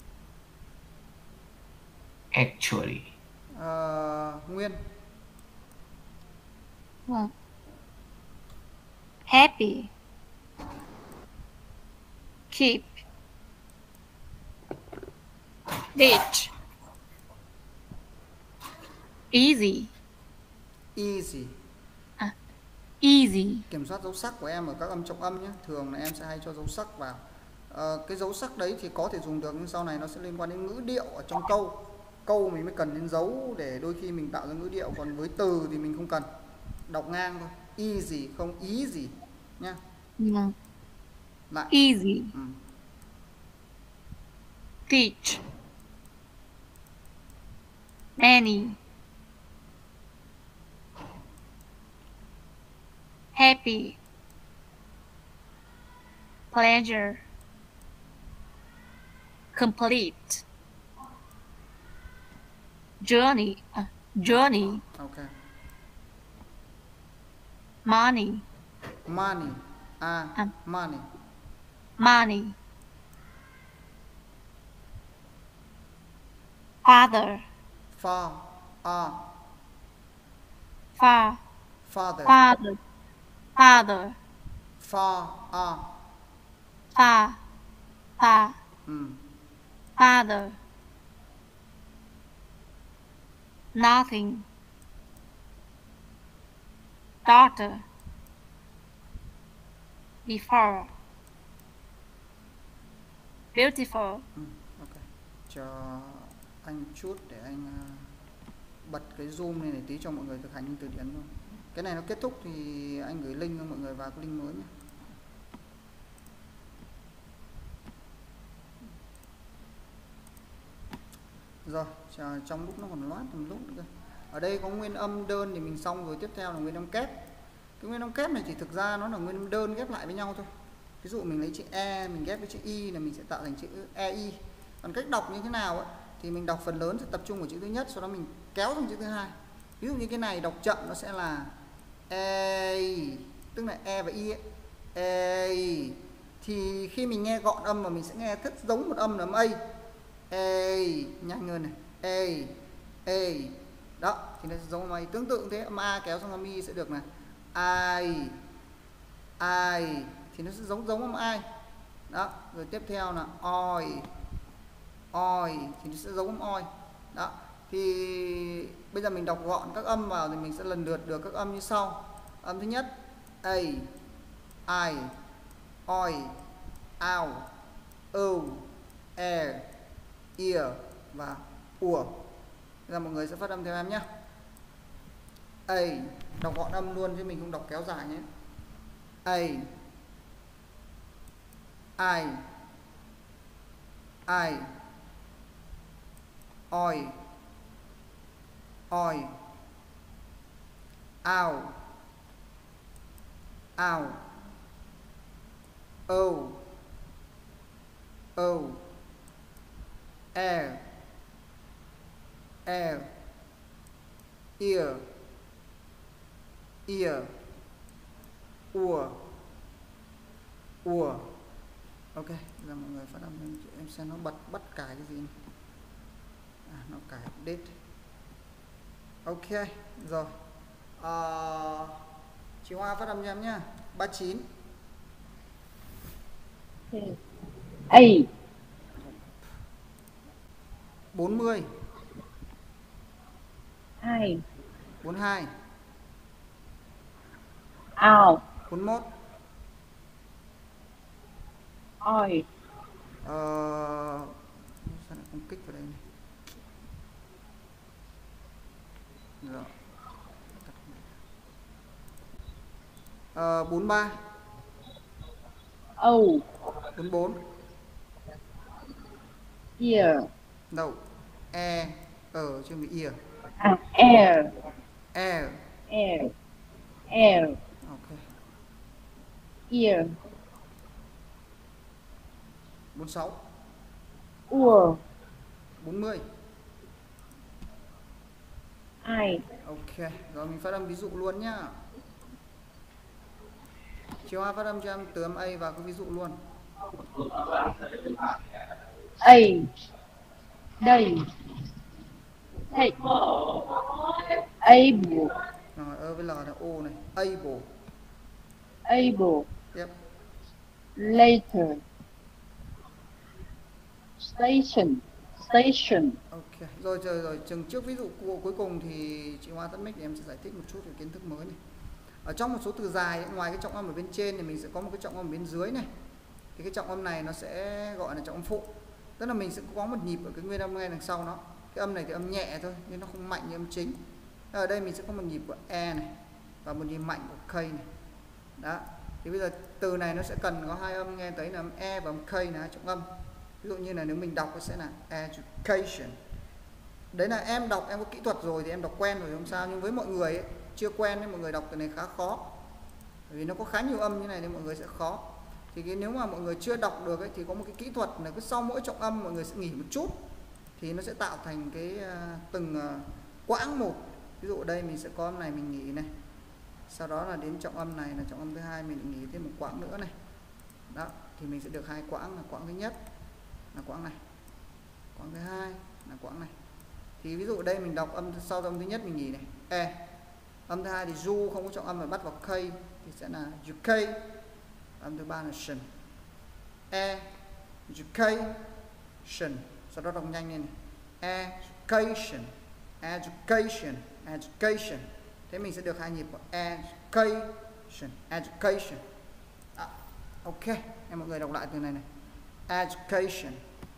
Actually. Nguyên. Vâng. Happy. Keep. Ditch. Easy. Easy. Easy. Kiểm soát dấu sắc của em ở các âm trọng âm nhé. Thường là em sẽ hay cho dấu sắc vào. Cái dấu sắc đấy thì có thể dùng được, nhưng sau này nó sẽ liên quan đến ngữ điệu ở trong câu. Câu mình mới cần đến dấu để đôi khi mình tạo ra ngữ điệu, còn với từ thì mình không cần. Đọc ngang thôi. Easy không ý gì nhá. Vâng. Lại. Easy. Ừ. Teach. Many. Happy. Pleasure. Complete. Journey. Journey. Ok. Money. Money. Money. Money. Father. Far. Far. Father. Father. Father. Far. Far. Far. Ừ. Father. Nothing. Daughter. Before. Beautiful. Ừ. Ok. Cho anh chút để anh bật cái zoom lên để tí cho mọi người thực hành từ điển luôn. Cái này nó kết thúc thì anh gửi link cho mọi người vào cái link mới nhé. Rồi, trong lúc nó còn loát một lúc nữa. Ở đây có nguyên âm đơn thì mình xong rồi, tiếp theo là nguyên âm kép. Cái nguyên âm kép này thì thực ra nó là nguyên âm đơn ghép lại với nhau thôi. Ví dụ mình lấy chữ E mình ghép với chữ Y là mình sẽ tạo thành chữ EI. Còn cách đọc như thế nào ấy, thì mình đọc phần lớn sẽ tập trung vào chữ thứ nhất, sau đó mình kéo sang chữ thứ hai. Ví dụ như cái này đọc chậm nó sẽ là EI, tức là E và I ấy. EI. Thì khi mình nghe gọn âm mà mình sẽ nghe rất giống một âm là âm A. A, nhanh hơn này. A. Đó, thì nó giống âm A. Tương tự thế, âm A kéo sang âm I sẽ được là I. Thì nó sẽ giống âm I. Đó, rồi tiếp theo là oi. Thì nó sẽ giống âm oi. Đó, thì bây giờ mình đọc gọn các âm vào thì mình sẽ lần lượt được các âm như sau. Âm thứ nhất A, I, oi, ow, o, air, ear và ủa. Bây giờ mọi người sẽ phát âm theo em nhé. A, đọc gọn âm luôn chứ mình không đọc kéo dài nhé. A, I, oi, Ow. Ow. O. O. Air. Air. Ear. Ear. Ua. Ua. Ok, giờ mọi người phát âm em xem nó bắt cài cái gì. Nó cài update. Ok, rồi. Chị Hoa phát âm cho em nhá. 39. A. 40. 2. 42. Ow. 41. Oi. Sao lại không kích vào đây này. Rồi. 43. O. 44. Ear. Đâu. E. Chứ không bị ear. Air. Air. Air. Air. Ok. Ear. 46. Ur. 40. Ai. Ok, rồi mình phát âm ví dụ luôn nhá. Chị Hoa phát âm cho em từ âm A vào cái ví dụ luôn. A. Đây. Take. Able. Rồi, với L là O này. Able. Able. Yep. Later. Station. Station. Ok, rồi, chừng trước ví dụ cuối cùng thì chị Hoa tắt mic để em sẽ giải thích một chút về kiến thức mới này. Ở trong một số từ dài, ngoài cái trọng âm ở bên trên thì mình sẽ có một cái trọng âm ở bên dưới này. Thì cái trọng âm này nó sẽ gọi là trọng âm phụ. Tức là mình sẽ có một nhịp ở cái nguyên âm ngay đằng sau nó. Cái âm này thì âm nhẹ thôi, nhưng nó không mạnh như âm chính. Ở đây mình sẽ có một nhịp của E này và một nhịp mạnh của K này. Đó. Thì bây giờ từ này nó sẽ cần có hai âm nghe thấy là âm E và âm K là trọng âm. Ví dụ như là nếu mình đọc nó sẽ là education. Đấy là em đọc em có kỹ thuật rồi thì em đọc quen rồi không sao, nhưng với mọi người ấy, chưa quen nên mọi người đọc từ này khá khó. Bởi vì nó có khá nhiều âm như này nên mọi người sẽ khó. Thì nếu mà mọi người chưa đọc được ấy, thì có một cái kỹ thuật là cứ sau mỗi trọng âm mọi người sẽ nghỉ một chút thì nó sẽ tạo thành cái từng quãng một. Ví dụ ở đây mình sẽ có âm này mình nghỉ này, sau đó là đến trọng âm này là trọng âm thứ hai mình nghỉ thêm một quãng nữa này. Đó, thì mình sẽ được hai quãng, là quãng thứ nhất là quãng này, quãng thứ hai là quãng này. Thì ví dụ ở đây mình đọc âm sau âm thứ nhất mình nghỉ này E, âm thứ hai thì du không có trọng âm mà bắt vào K thì sẽ là UK, âm thứ ba là shin, education, sau đó đọc nhanh lên này. Education, education, education. Thế mình sẽ được hai nhịp của education, education. Ok, em mọi người đọc lại từ này này. Education.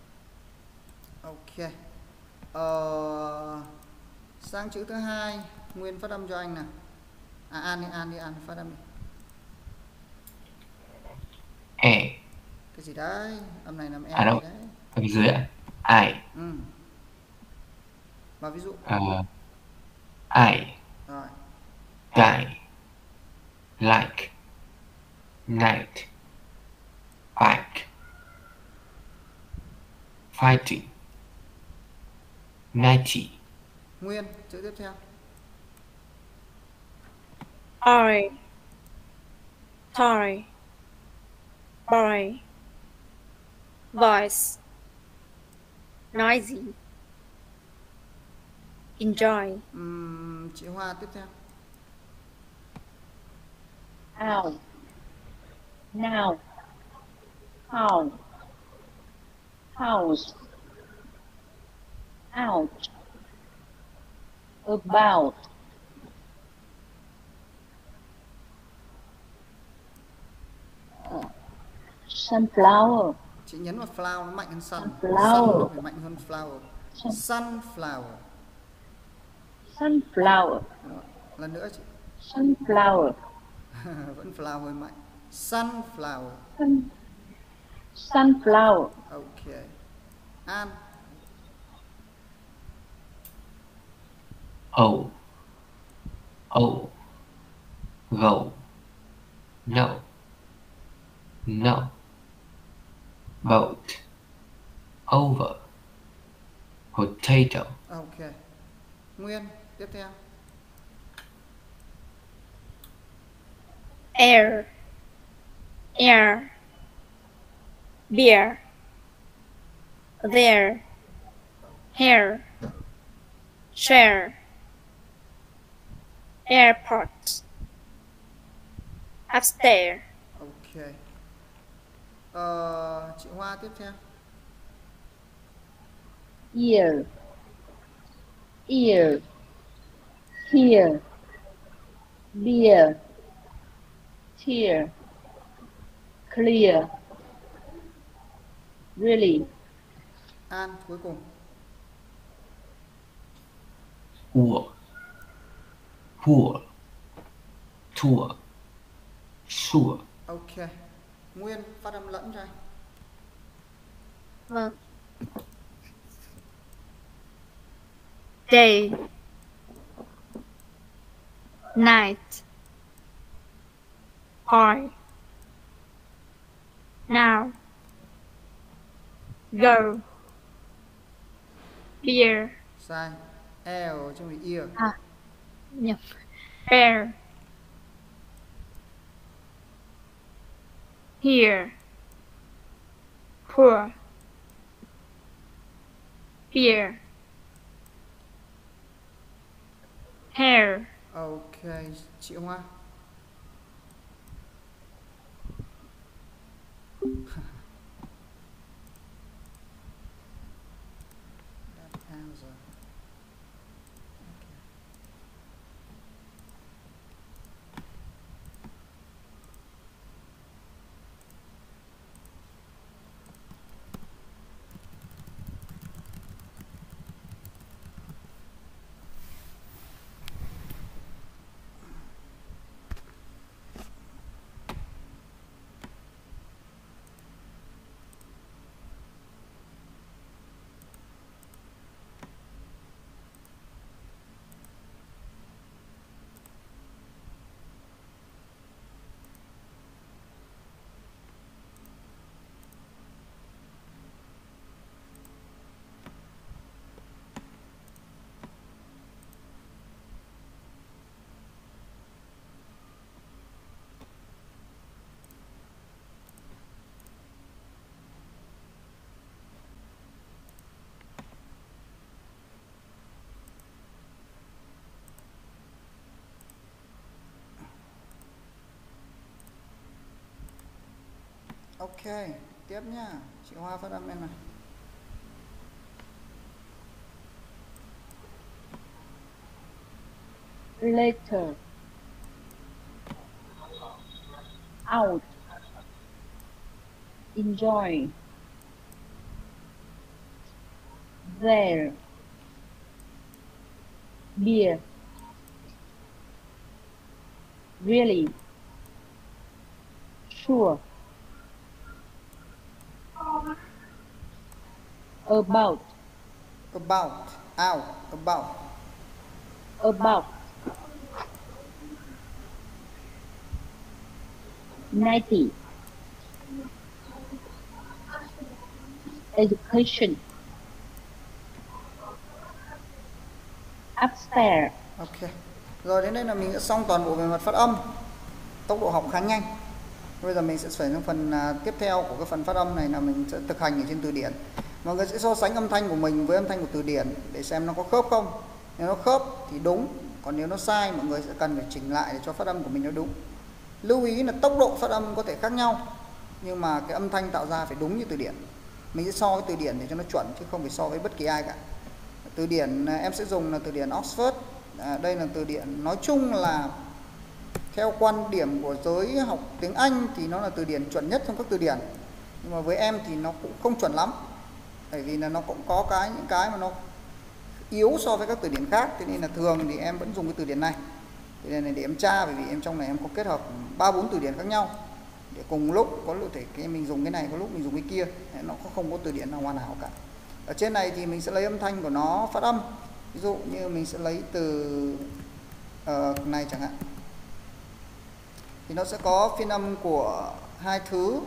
Ok. Sang chữ thứ hai, Nguyên phát âm cho anh nào. An đi phát âm đi. E. Cái gì đấy? Âm này làm À đâu? đấy. Ở dưới ạ. I. Và ví dụ. I. Rồi. Guy. Like. Night. Back. Fighting. 90. Nguyên, chữ tiếp theo. Oi. Toy. Boy. Voice. Noisy. Enjoy. Chị Hoa tiếp theo. Ow. Now. How. House. Out. About. Sunflower. Chị nhấn vào flower nó mạnh hơn sun. Sunflower. Sun nó phải mạnh hơn flower. Sunflower. Sunflower. Lần nữa chị. Sunflower. Vẫn flower hơi mạnh. Sunflower. Sunflower. Ok. An. O. O. Gậu. No. No. Boat. Over. Potato. Ok. Nguyên, tiếp theo. Air. Air. Beer. There. Hair. Share. Airport. Upstairs. Ok. Chị Hoa tiếp theo. Ear. Ear. Here. Beer. Tear. Clear. Really. An, cuối cùng. Poor. Poor. Tour. Sure. Ok. Nguyên, phát âm lẫn cho anh. Vâng. Day. Night. Boy. Now. Go. Beer. Sai. L trong vì ear. À, nhầm. Bear. Here. Poor. Beer. Hair. Ok. Chị Hoa. Ok, tiếp nhá. Chị Hoa phát âm em này. Later. Out. Enjoy. There. Beer. Really. Sure. About. About. Out. About. About. 90. Education. Upstairs. Ok. Rồi đến đây là mình đã xong toàn bộ về mặt phát âm. Tốc độ học khá nhanh. Bây giờ mình sẽ chuyển sang phần tiếp theo của cái phần phát âm này là mình sẽ thực hành ở trên từ điển. Mọi người sẽ so sánh âm thanh của mình với âm thanh của từ điển để xem nó có khớp không. Nếu nó khớp thì đúng, còn nếu nó sai mọi người sẽ cần phải chỉnh lại để cho phát âm của mình nó đúng. Lưu ý là tốc độ phát âm có thể khác nhau, nhưng mà cái âm thanh tạo ra phải đúng như từ điển. Mình sẽ so với từ điển để cho nó chuẩn chứ không phải so với bất kỳ ai cả. Từ điển em sẽ dùng là từ điển Oxford. Đây là từ điển nói chung là theo quan điểm của giới học tiếng Anh thì nó là từ điển chuẩn nhất trong các từ điển. Nhưng mà với em thì nó cũng không chuẩn lắm. Bởi vì là nó cũng có những cái mà nó yếu so với các từ điển khác. Thế nên là thường thì em vẫn dùng cái từ điển này. Từ điển này để em tra, bởi vì em trong này em có kết hợp 3-4 từ điển khác nhau. Để cùng lúc có thể cái mình dùng cái này, có lúc mình dùng cái kia. Nó không có từ điển nào hoàn hảo cả. Ở trên này thì mình sẽ lấy âm thanh của nó phát âm. Ví dụ như mình sẽ lấy từ này chẳng hạn. thì nó sẽ có phiên âm của hai thứ.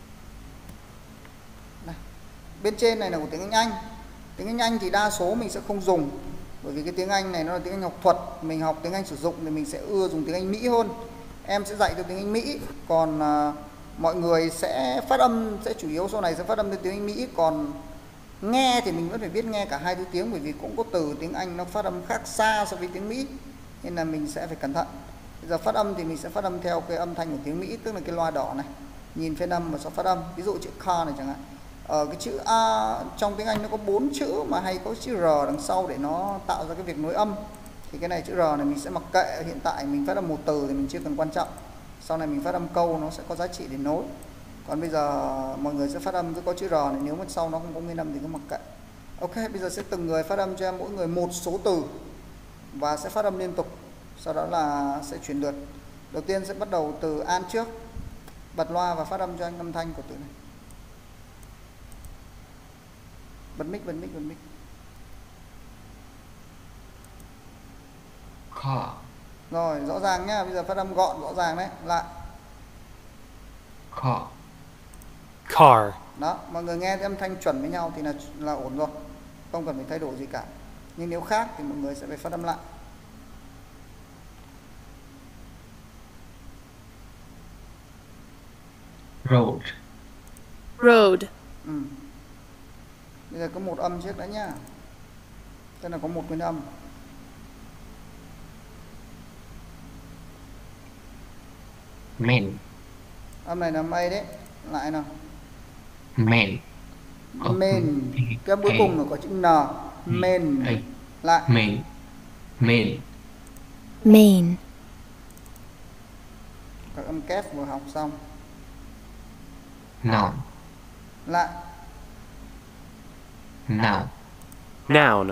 Này. Bên trên này là của tiếng Anh. Tiếng Anh thì đa số mình sẽ không dùng, bởi vì cái tiếng Anh này nó là tiếng Anh học thuật, mình học tiếng Anh sử dụng thì mình sẽ ưa dùng tiếng Anh Mỹ hơn. Em sẽ dạy theo tiếng Anh Mỹ, còn mọi người sẽ phát âm, sẽ chủ yếu sau này sẽ phát âm theo tiếng Anh Mỹ, còn nghe thì mình vẫn phải biết nghe cả hai thứ tiếng, bởi vì cũng có từ tiếng Anh nó phát âm khác xa so với tiếng Mỹ, nên là mình sẽ phải cẩn thận. Bây giờ phát âm thì mình sẽ phát âm theo cái âm thanh của tiếng Mỹ, tức là cái loa đỏ này, nhìn phiên âm và sau phát âm. Ví dụ chữ car này chẳng hạn, ở cái chữ A trong tiếng Anh nó có 4 chữ mà hay có chữ R đằng sau để nó tạo ra cái việc nối âm, thì cái này chữ R này mình sẽ mặc kệ. Hiện tại mình phát âm một từ thì mình chưa cần quan trọng, sau này mình phát âm câu nó sẽ có giá trị để nối. Còn bây giờ mọi người sẽ phát âm cứ có chữ R này, nếu mà sau nó không có nguyên âm thì cứ mặc kệ. Ok, bây giờ sẽ từng người phát âm cho em mỗi người một số từ và sẽ phát âm liên tục, sau đó là sẽ chuyển lượt. Đầu tiên sẽ bắt đầu từ An trước, bật loa và phát âm cho anh âm thanh của từ này. Bật mic. Car. Rồi, rõ ràng nhá, bây giờ phát âm gọn rõ ràng đấy. Lại. Car. Car. Đó, mọi người nghe âm thanh chuẩn với nhau thì là ổn rồi, không cần phải thay đổi gì cả. Nhưng nếu khác thì mọi người sẽ phải phát âm lại. Road. Road. Bây giờ có một âm trước đã nhá, tức là có một nguyên âm. Men. Âm này là mây đấy, lại nào. Men. Men. Cái cuối cùng là có chữ N. Men. Lại. Men. Men. Main. Các âm kép vừa học xong. Noun. Lại. Noun. Noun.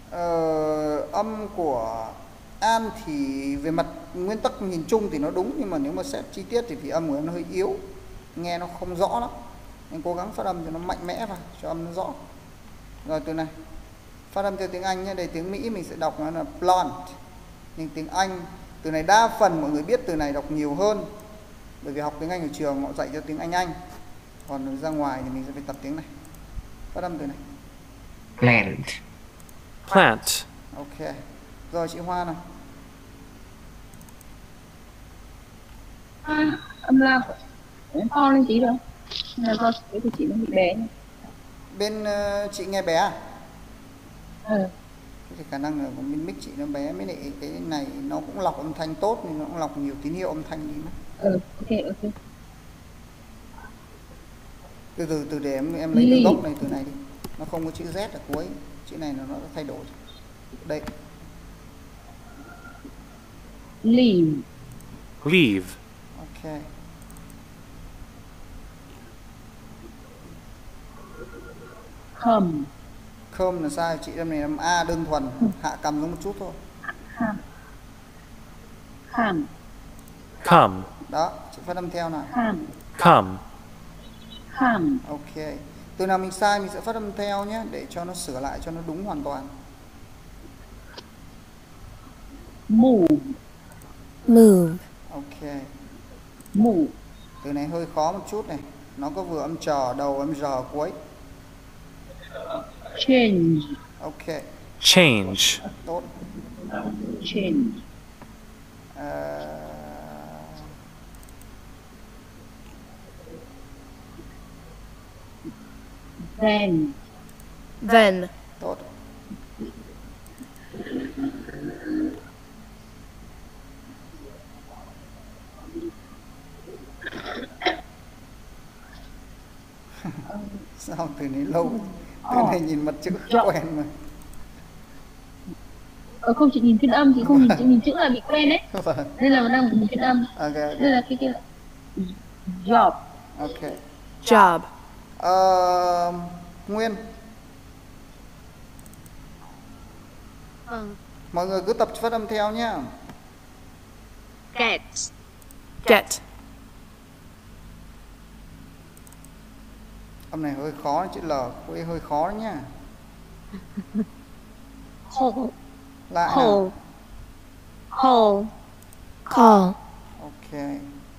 Âm của An thì về mặt nguyên tắc nhìn chung thì nó đúng, nhưng mà nếu mà xét chi tiết thì vì âm của em nó hơi yếu, nghe nó không rõ lắm, nên cố gắng phát âm cho nó mạnh mẽ vào, cho âm nó rõ. Rồi từ này phát âm theo tiếng Anh nhé, đây tiếng Mỹ mình sẽ đọc nó là plant, nhưng tiếng Anh từ này đa phần mọi người biết từ này đọc nhiều hơn, bởi vì học tiếng Anh ở trường họ dạy cho tiếng Anh, còn ra ngoài thì mình sẽ phải tập tiếng này. Phát âm từ này. Plant. Plant. Ok. Rồi chị Hoa nào. Âm la của to lên tí được, là do cái của chị nó bị bé nhỉ? Bên chị nghe bé à? Ừ. Thì khả năng là bên mic chị nó bé, mới lại cái này nó cũng lọc âm thanh tốt nhưng nó cũng lọc nhiều tín hiệu âm thanh đi mà. Ok. Từ để em lấy từ gốc này, từ này đi, nó không có chữ Z ở cuối, chữ này nó đã thay đổi đây. Leave. Leave. Ok. Come là sai, chị em này làm A đơn thuần, hạ cầm xuống một chút thôi. Come. Đó, chị phát âm theo nào. Come. Ok. Từ nào mình sai mình sẽ phát âm theo nhé, để cho nó sửa lại cho nó đúng hoàn toàn. Move. Ok. Move. Từ này hơi khó một chút này, nó có vừa âm trò đầu âm giờ cuối. Change. Ok. Change. Tốt. Change. Then. Tốt. Sao từ này lâu, từ này nhìn mặt chữ quen mà. Không, chị nhìn phiên âm, chị không nhìn chữ là bị quen đấy. Vâng. Đây là đang nhìn phiên âm. Okay. Đây là cái job. Ok. Job. Nguyên. Mọi người cứ tập phát âm theo nhé. Get. Âm này hơi khó, chữ L hơi khó đấy nhá. Hole. Lại nào. Hole. Call. Ok.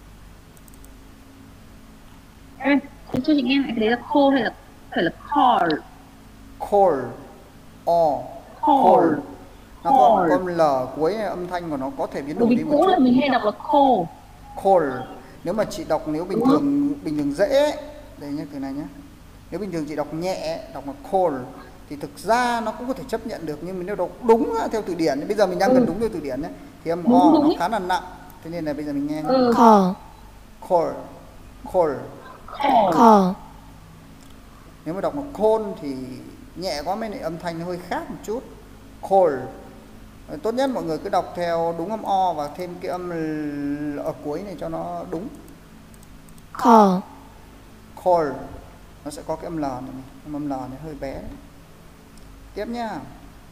Em cho chị nghe lại cái đấy là khô hay là phải là core? Cold. O. Cold. Nó có âm L cuối, âm thanh của nó có thể biến Bởi đổi vì đi một cũ chút. là mình hay đọc là cold. Cold. Nếu mà chị đọc nếu bình thường dễ ấy. Đây nhé, từ này nhé. Nếu bình thường chị đọc nhẹ, đọc là cold thì thực ra nó cũng có thể chấp nhận được, nhưng mà nếu đọc đúng theo từ điển, bây giờ mình đang cần đúng theo từ điển nhé, thì âm O nó khá là nặng. Thế nên là bây giờ mình nghe Call. cold. Cold. Call. Nếu mà đọc là cold thì nhẹ quá, mới lại âm thanh nó hơi khác một chút. Cold. Tốt nhất mọi người cứ đọc theo đúng âm O và thêm cái âm ở cuối này cho nó đúng. Call. Cold. Nó sẽ có cái âm L này, âm L này hơi bé đấy. Tiếp nhá.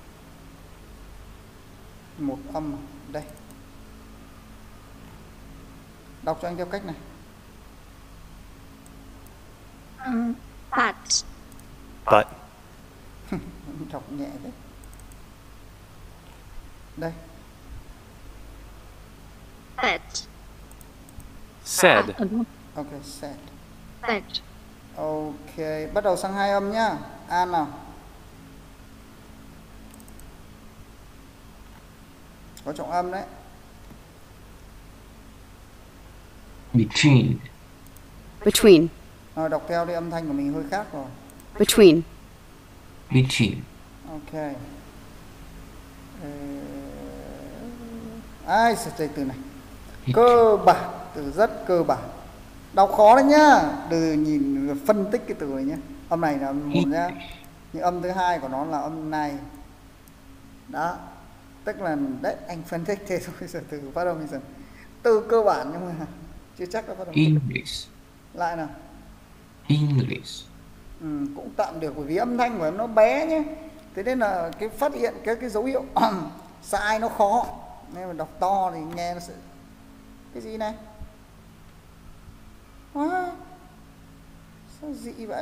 Một âm đây. Đọc cho anh theo cách này. But. But. Đọc nhẹ đấy. Đây. That. Said. Ok, said. That. Ok, bắt đầu sang hai âm nhá. An nào. Có trọng âm đấy. Between. Between. Rồi đọc theo đi, âm thanh của mình hơi khác rồi. Between. Between. Ok. Ai sẽ chơi từ này. Cơ bản, từ rất cơ bản. Đọc khó đấy nhá. Từ nhìn phân tích cái từ này nhá. Âm này là một nhá. Nhưng âm thứ hai của nó là âm này. Đó. Tức là đấy, anh phân tích thế thôi, giờ từ phát âm bây từ cơ bản nhưng mà chưa chắc đã phát âm. English. Lại nào. English. Cũng tạm được, bởi vì âm thanh của em nó bé nhé. Thế nên là cái phát hiện cái dấu hiệu sai nó khó. Nên mà đọc to thì nghe nó sẽ. Cái gì này? Sao dị vậy?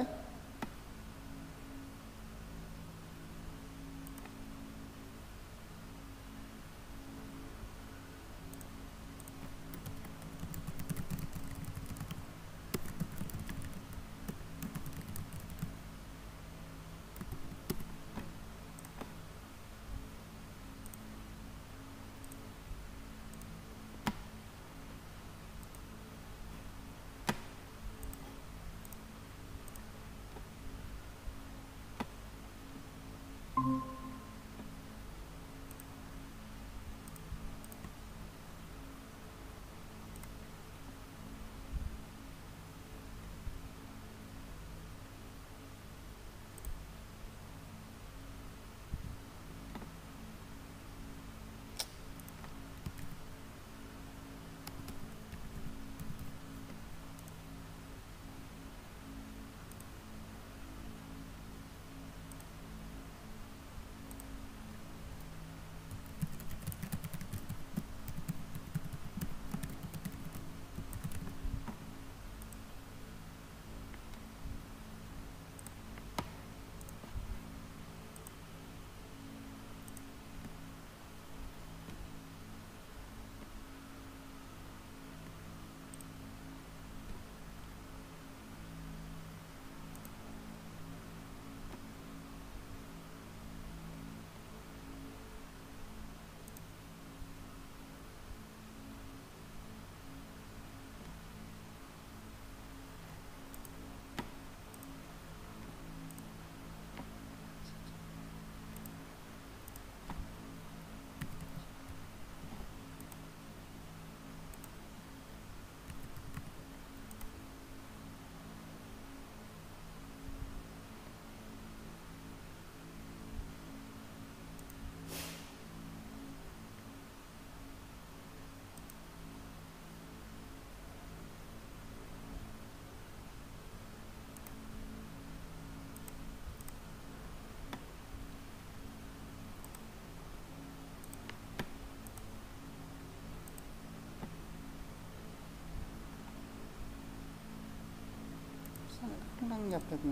Không đăng nhập được nhỉ?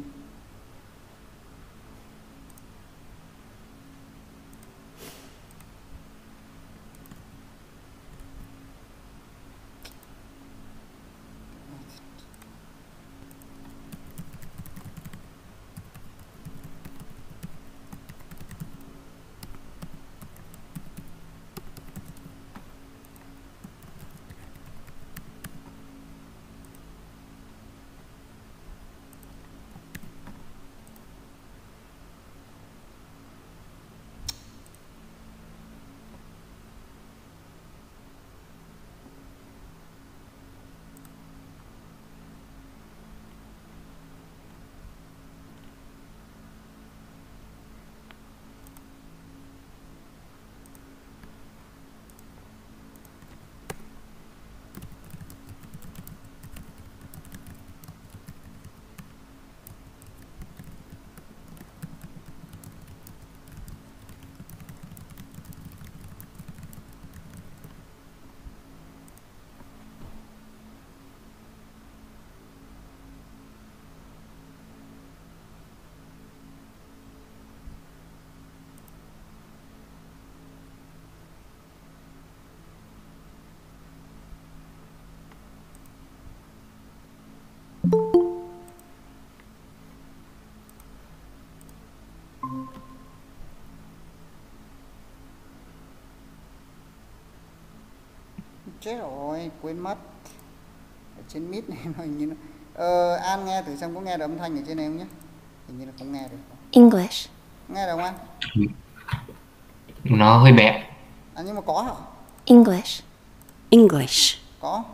Chết rồi, quên mất. Ở trên mic này nó hình như nó... An nghe thử xem có nghe được âm thanh ở trên này không nhé. Hình như là không nghe được. English. Nghe được không An? Nó hơi bé. À nhưng mà có hả? English. English. Có.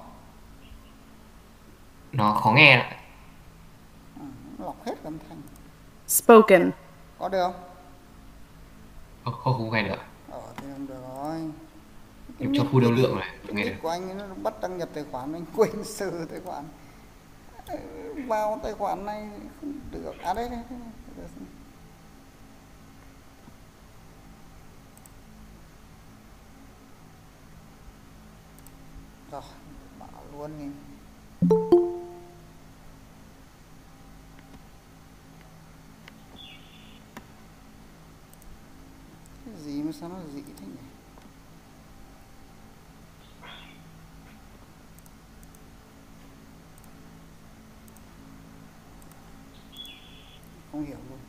Nó khó nghe lại. Lọc hết âm thanh. Spoken. Có được không? Không nghe được. Thì không được rồi. Em cho full lưu lượng rồi, không nghe được. Của anh nó bắt đăng nhập tài khoản, anh quên sửa tài khoản. Vào tài khoản này không được. À đây. Rồi, bảo luôn đi. Cái gì mà sao nó dị thế nhỉ? Không hiểu luôn.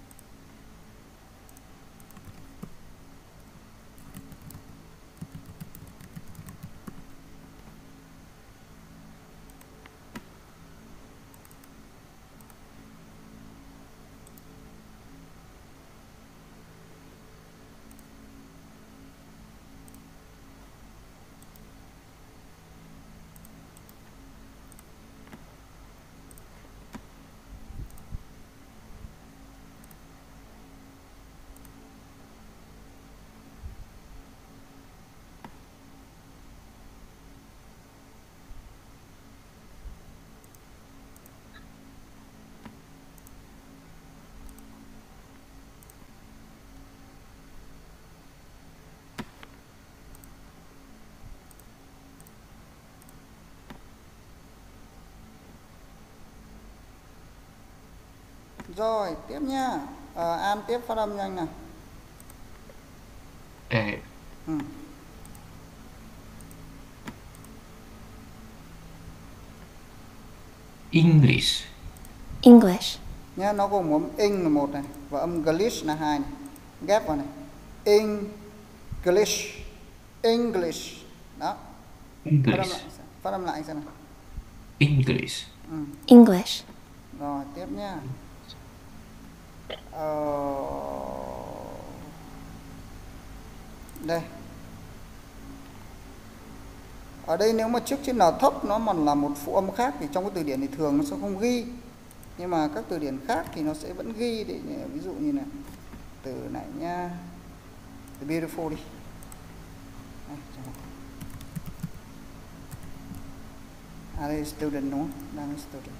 Rồi, tiếp nha. An tiếp phát âm nhanh nào. English. English. Nhá, nó gồm âm ing là một này và âm English là hai này. Ghép vào này. English. English. Đó. English. Phát âm lại xem nào. English. English. Rồi, tiếp nha. Đây. Ở đây nếu mà trước chữ N thấp nó mà là một phụ âm khác thì trong cái từ điển thì thường nó sẽ không ghi. Nhưng mà các từ điển khác thì nó sẽ vẫn ghi. Để, ví dụ như này. Từ này nha. Từ beautiful đi. Đây student đúng không? Đang là student.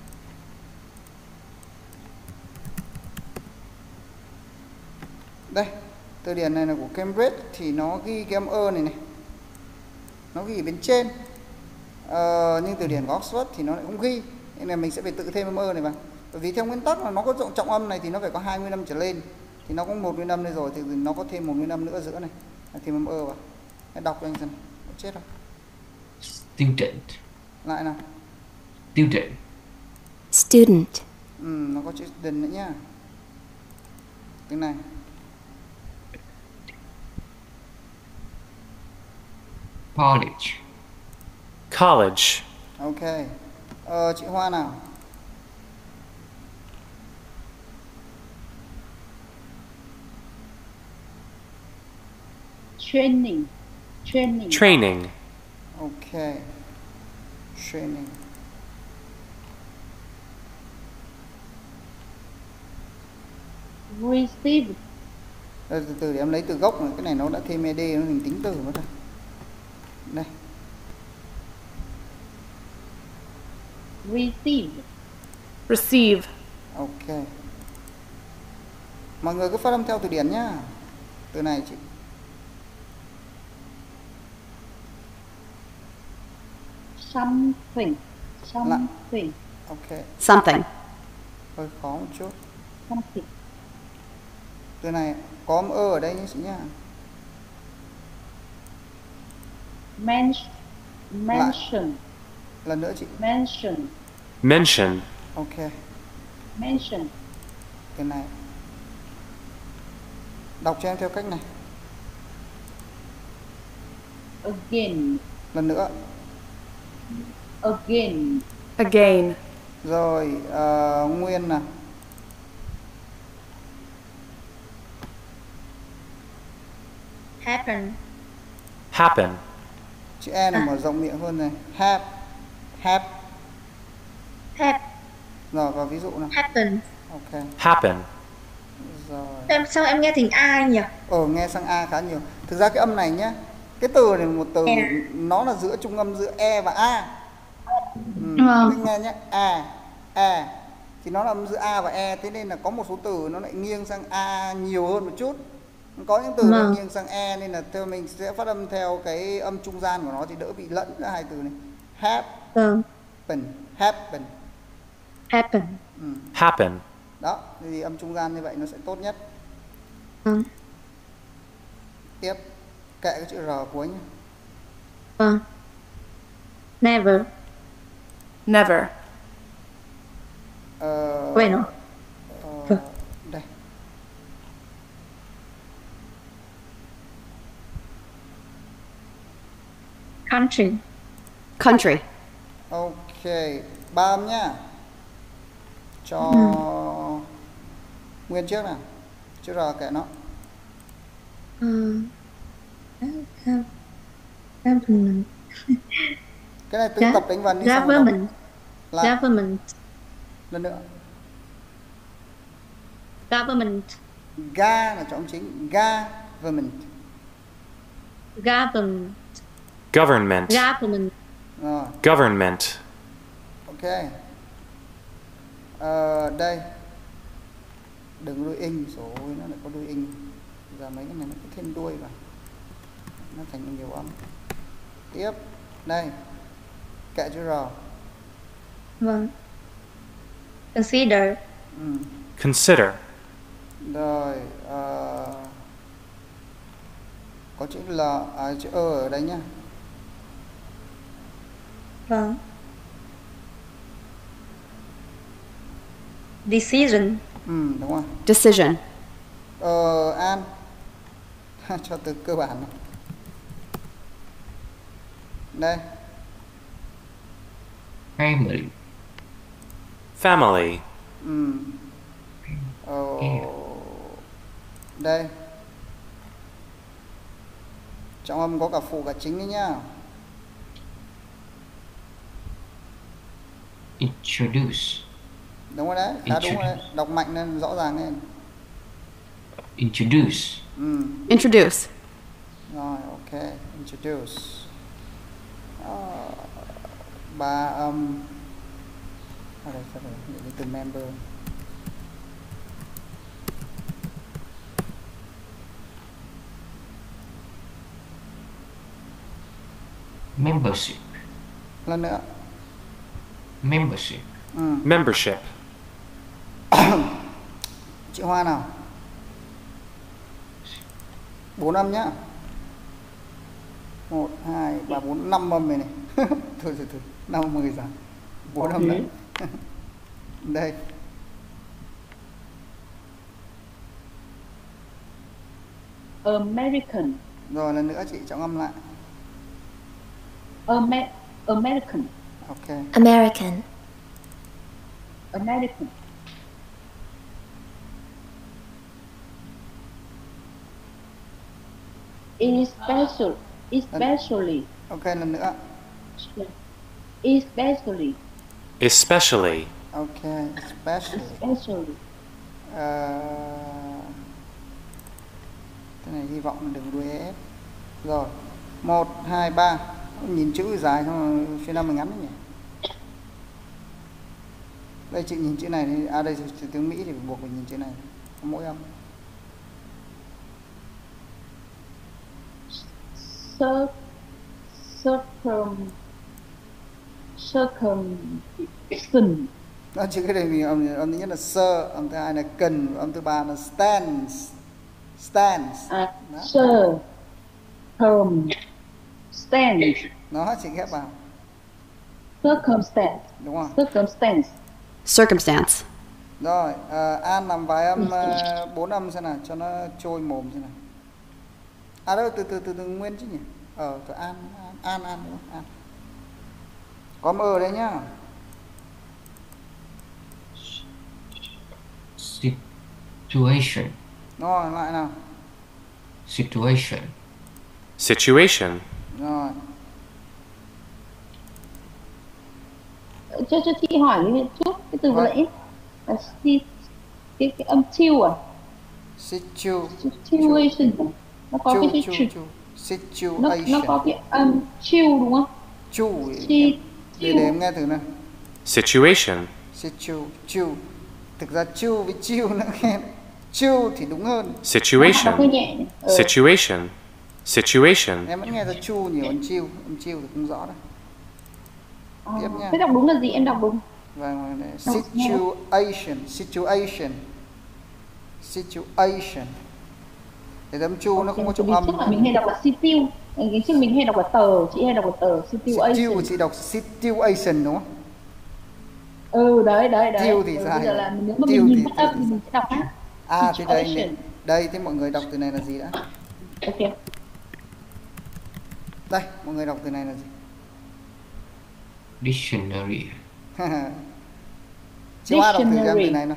Đây, từ điển này là của Cambridge thì nó ghi cái âm ơ này này. Nó ghi ở bên trên. Nhưng từ điển của Oxford thì nó lại không ghi. Nên là mình sẽ phải tự thêm âm ơ này vào. Bởi vì theo nguyên tắc là nó có trọng âm này thì nó phải có 20 năm trở lên. Thì nó có một nguyên âm đây rồi thì nó có thêm một nguyên âm nữa ở giữa này. Thêm âm ơ vào. Hãy đọc cho anh xem. Chết rồi. Student. Lại nào. Student. Student. Nó có chữ student nữa nhá. Cái này. College. College. Ok. Chị Hoa nào. Training. Training. Training. Ok. Training. Receive. Từ từ để em lấy từ gốc này. Cái này nó đã thêm ed, nó thành tính từ mất rồi. Đây. Receive. Receive. Ok. Mọi người cứ phát âm theo từ điển nhá. Từ này chị. Something. Something. Ok. Something. Hơi khó một chút. Something. Từ này có âm ơ ở đây nhé chị nhá. Mention. Lần nữa chị. Mention. Mention. Ok. Mention. Từ này. Đọc cho em theo cách này. Again. Lần nữa. Again. Again. Rồi nguyên nào. Happen. Happen. Chữ E này mở rộng miệng hơn này. Have. Have. Rồi và ví dụ nào. Happen. Ok. Happen. Rồi. Sao em nghe thành A nhỉ? Nghe sang A khá nhiều. Thực ra cái âm này nhá, cái từ này một từ nó là giữa trung âm giữa E và A. Mình nghe nhé, A thì nó là âm giữa A và E, thế nên là có một số từ nó lại nghiêng sang A nhiều hơn một chút. Có những từ nó nghiêng sang E, nên là theo mình sẽ phát âm theo cái âm trung gian của nó thì đỡ bị lẫn giữa hai từ này. Happen. Happen. Đó, thì âm trung gian như vậy nó sẽ tốt nhất. Tiếp, kệ cái chữ R cuối nhé. Never. Never. Bueno. Đây. Country. Country. Ok, 3 âm nhá. Cho Nguyên trước nào. Chữ R kệ nó. Government. Cái này tự tập đánh vần đi xong rồi Government. đọc. Government. Lần nữa. Government. Ga là trọng chính. Government. Government. Government. Government. Rồi, Government. ok. Đây. Đừng đuôi in, rồi nó lại có đuôi in. Giờ mấy cái này nó có thêm đuôi vào. Nó thành nhiều âm. Tiếp. Đây. Kệ chữ R. Vâng. Consider. Consider. Rồi, có chữ L, chữ E ở đây nhá. Vâng. Decision. Đúng rồi. Decision. An. Cho từ cơ bản này. Đây. Family. Family. Đây. Trong âm có cả phụ cả chính đấy nhá. Introduce. Đúng rồi đấy, khá đúng rồi đấy. Đọc mạnh lên, rõ ràng lên. Introduce. Introduce. Rồi, ok. Introduce. 3 âm. Ở đây, sao đây? Từ member. Membership. Lần nữa. Membership. Membership. Chữ Hoa nào. 4 âm nhá. 1, 2, 3, 4, 5 âm này này. Thôi, 5 âm người giảm. 4 âm đấy. Đây. American. Rồi lần nữa chị trọng âm lại. American. Ok. American. American. Especially. Ok, lần nữa. Especially. Especially. Ok, especially. Especially. Cái này hy vọng đừng đuôi ép. Rồi, 1, 2, 3. Nhìn chữ dài xong rồi phía nào mình ngắn đấy nhỉ. Đây chị nhìn chữ này đi. Đây chữ tiếng Mỹ thì buộc phải nhìn chữ này. Có mỗi âm. Circumcision. Đó, chữ cái này mình âm thứ nhất là sir, âm thứ hai là cần, âm thứ ba là stands. Circumstance. Nó chị ghép vào. Circumstance. Đúng không? Circumstance. Circumstance. Rồi, An làm vài âm 4 âm xem nào cho nó trôi mồm xem nào. Đâu từ Nguyên chứ nhỉ? Thôi An đúng không? An. Có mơ đấy nhá. Situation. Rồi lại nào. Situation. Situation. Rồi. Cho chị hỏi cái chút cái từ vừa nãy là cái âm chill à? Situation. Nó có cái Situation. Nó có cái âm chill đúng không? Chu. Để em nghe thử nào. Situation. Chu. Thực ra chu với chill nó nghe. Chu thì đúng hơn. Situation. Hơi nhẹ. Situation. Situation. Em vẫn nghe ra chu nhiều hơn chill. Âm chill thì không rõ đâu. Tiếp nha. Thế đọc đúng là gì? Em đọc đúng. Vâng, situation. Để âm chu nó không có trọng âm. Trước là mình hay đọc là siêu. Cái trước mình hay đọc là tờ, chị hay đọc là tờ situation. Chị đọc situation đúng không? Đấy. Tiêu thì Bây giờ là nếu mà Tiêu mình nhìn thì phát âm thì mình sẽ đọc khác. thì đây thế mọi người đọc từ này là gì đã? Ok. Đây, mọi người đọc từ này là gì? Dictionary. Chị Hoa đọc từ từ này nào.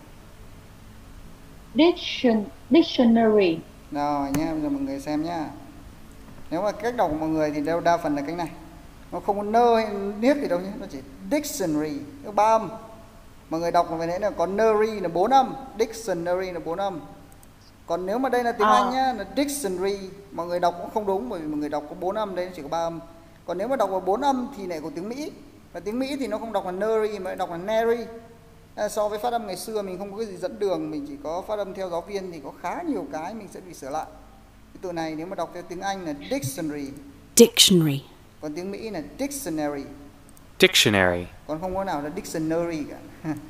Dictionary. Rồi nhá, bây giờ mọi người xem nhá. Nếu mà cách đọc của mọi người thì đa phần là cách này. Nó không có nơ hay niết gì đâu nhé, nó chỉ dictionary, có 3 âm. Mọi người đọc về đấy là có nary là 4 âm, dictionary là 4 âm. Còn nếu mà đây là tiếng Anh nhá, là dictionary, mọi người đọc cũng không đúng bởi vì mọi người đọc có 4 âm, đây chỉ có 3 âm. Còn nếu mà đọc vào 4 âm thì lại của tiếng Mỹ. Và tiếng Mỹ thì nó không đọc là nary mà đọc là nary. So với phát âm ngày xưa mình không có cái gì dẫn đường, mình chỉ có phát âm theo giáo viên thì có khá nhiều cái mình sẽ bị sửa lại. Cái từ này nếu mà đọc theo tiếng Anh là dictionary. Dictionary. Còn tiếng Mỹ là dictionary. Dictionary. Còn không có nào là dictionary cả.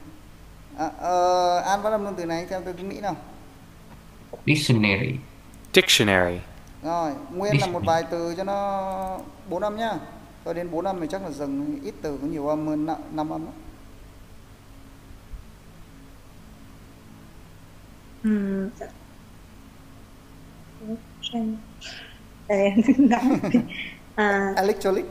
An phát âm luôn từ này theo từ tiếng Mỹ nào. Dictionary. Dictionary. Rồi, nguyên là một vài từ cho nó 4 âm nhá. Cho đến 4 âm thì chắc là dừng, ít từ có nhiều âm hơn 5 âm đó. Electronic.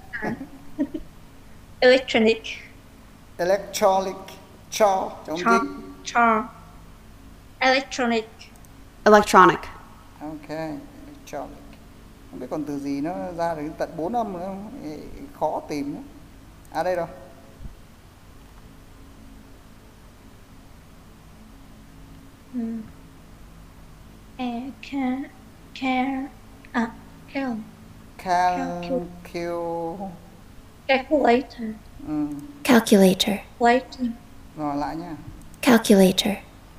Electronic. Electronic. Ok, electronic. Không biết còn từ gì nó ra được tận 4 âm nữa không? Khó tìm nữa. À đây rồi. Calculator. Calculator. Rồi lại nha. Calculator.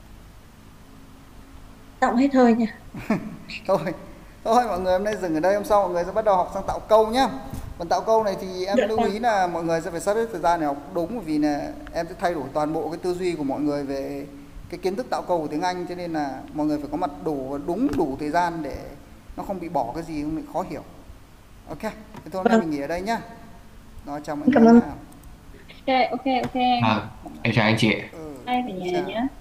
Giọng hết hơi nha. Thôi mọi người hôm nay dừng ở đây, hôm sau mọi người sẽ bắt đầu học sang tạo câu nhá. Còn tạo câu này thì em lưu ý là mọi người sẽ phải sắp xếp thời gian để học đúng, bởi vì là em sẽ thay đổi toàn bộ cái tư duy của mọi người về cái kiến thức tạo câu của tiếng Anh, cho nên là mọi người phải có mặt đủ thời gian để nó không bị bỏ cái gì, không bị khó hiểu. Ok, thế thôi hôm nay mình nghỉ ở đây nhá. Rồi chào mọi người. Ok. Em chào anh chị. Hai phải nhớ nhé.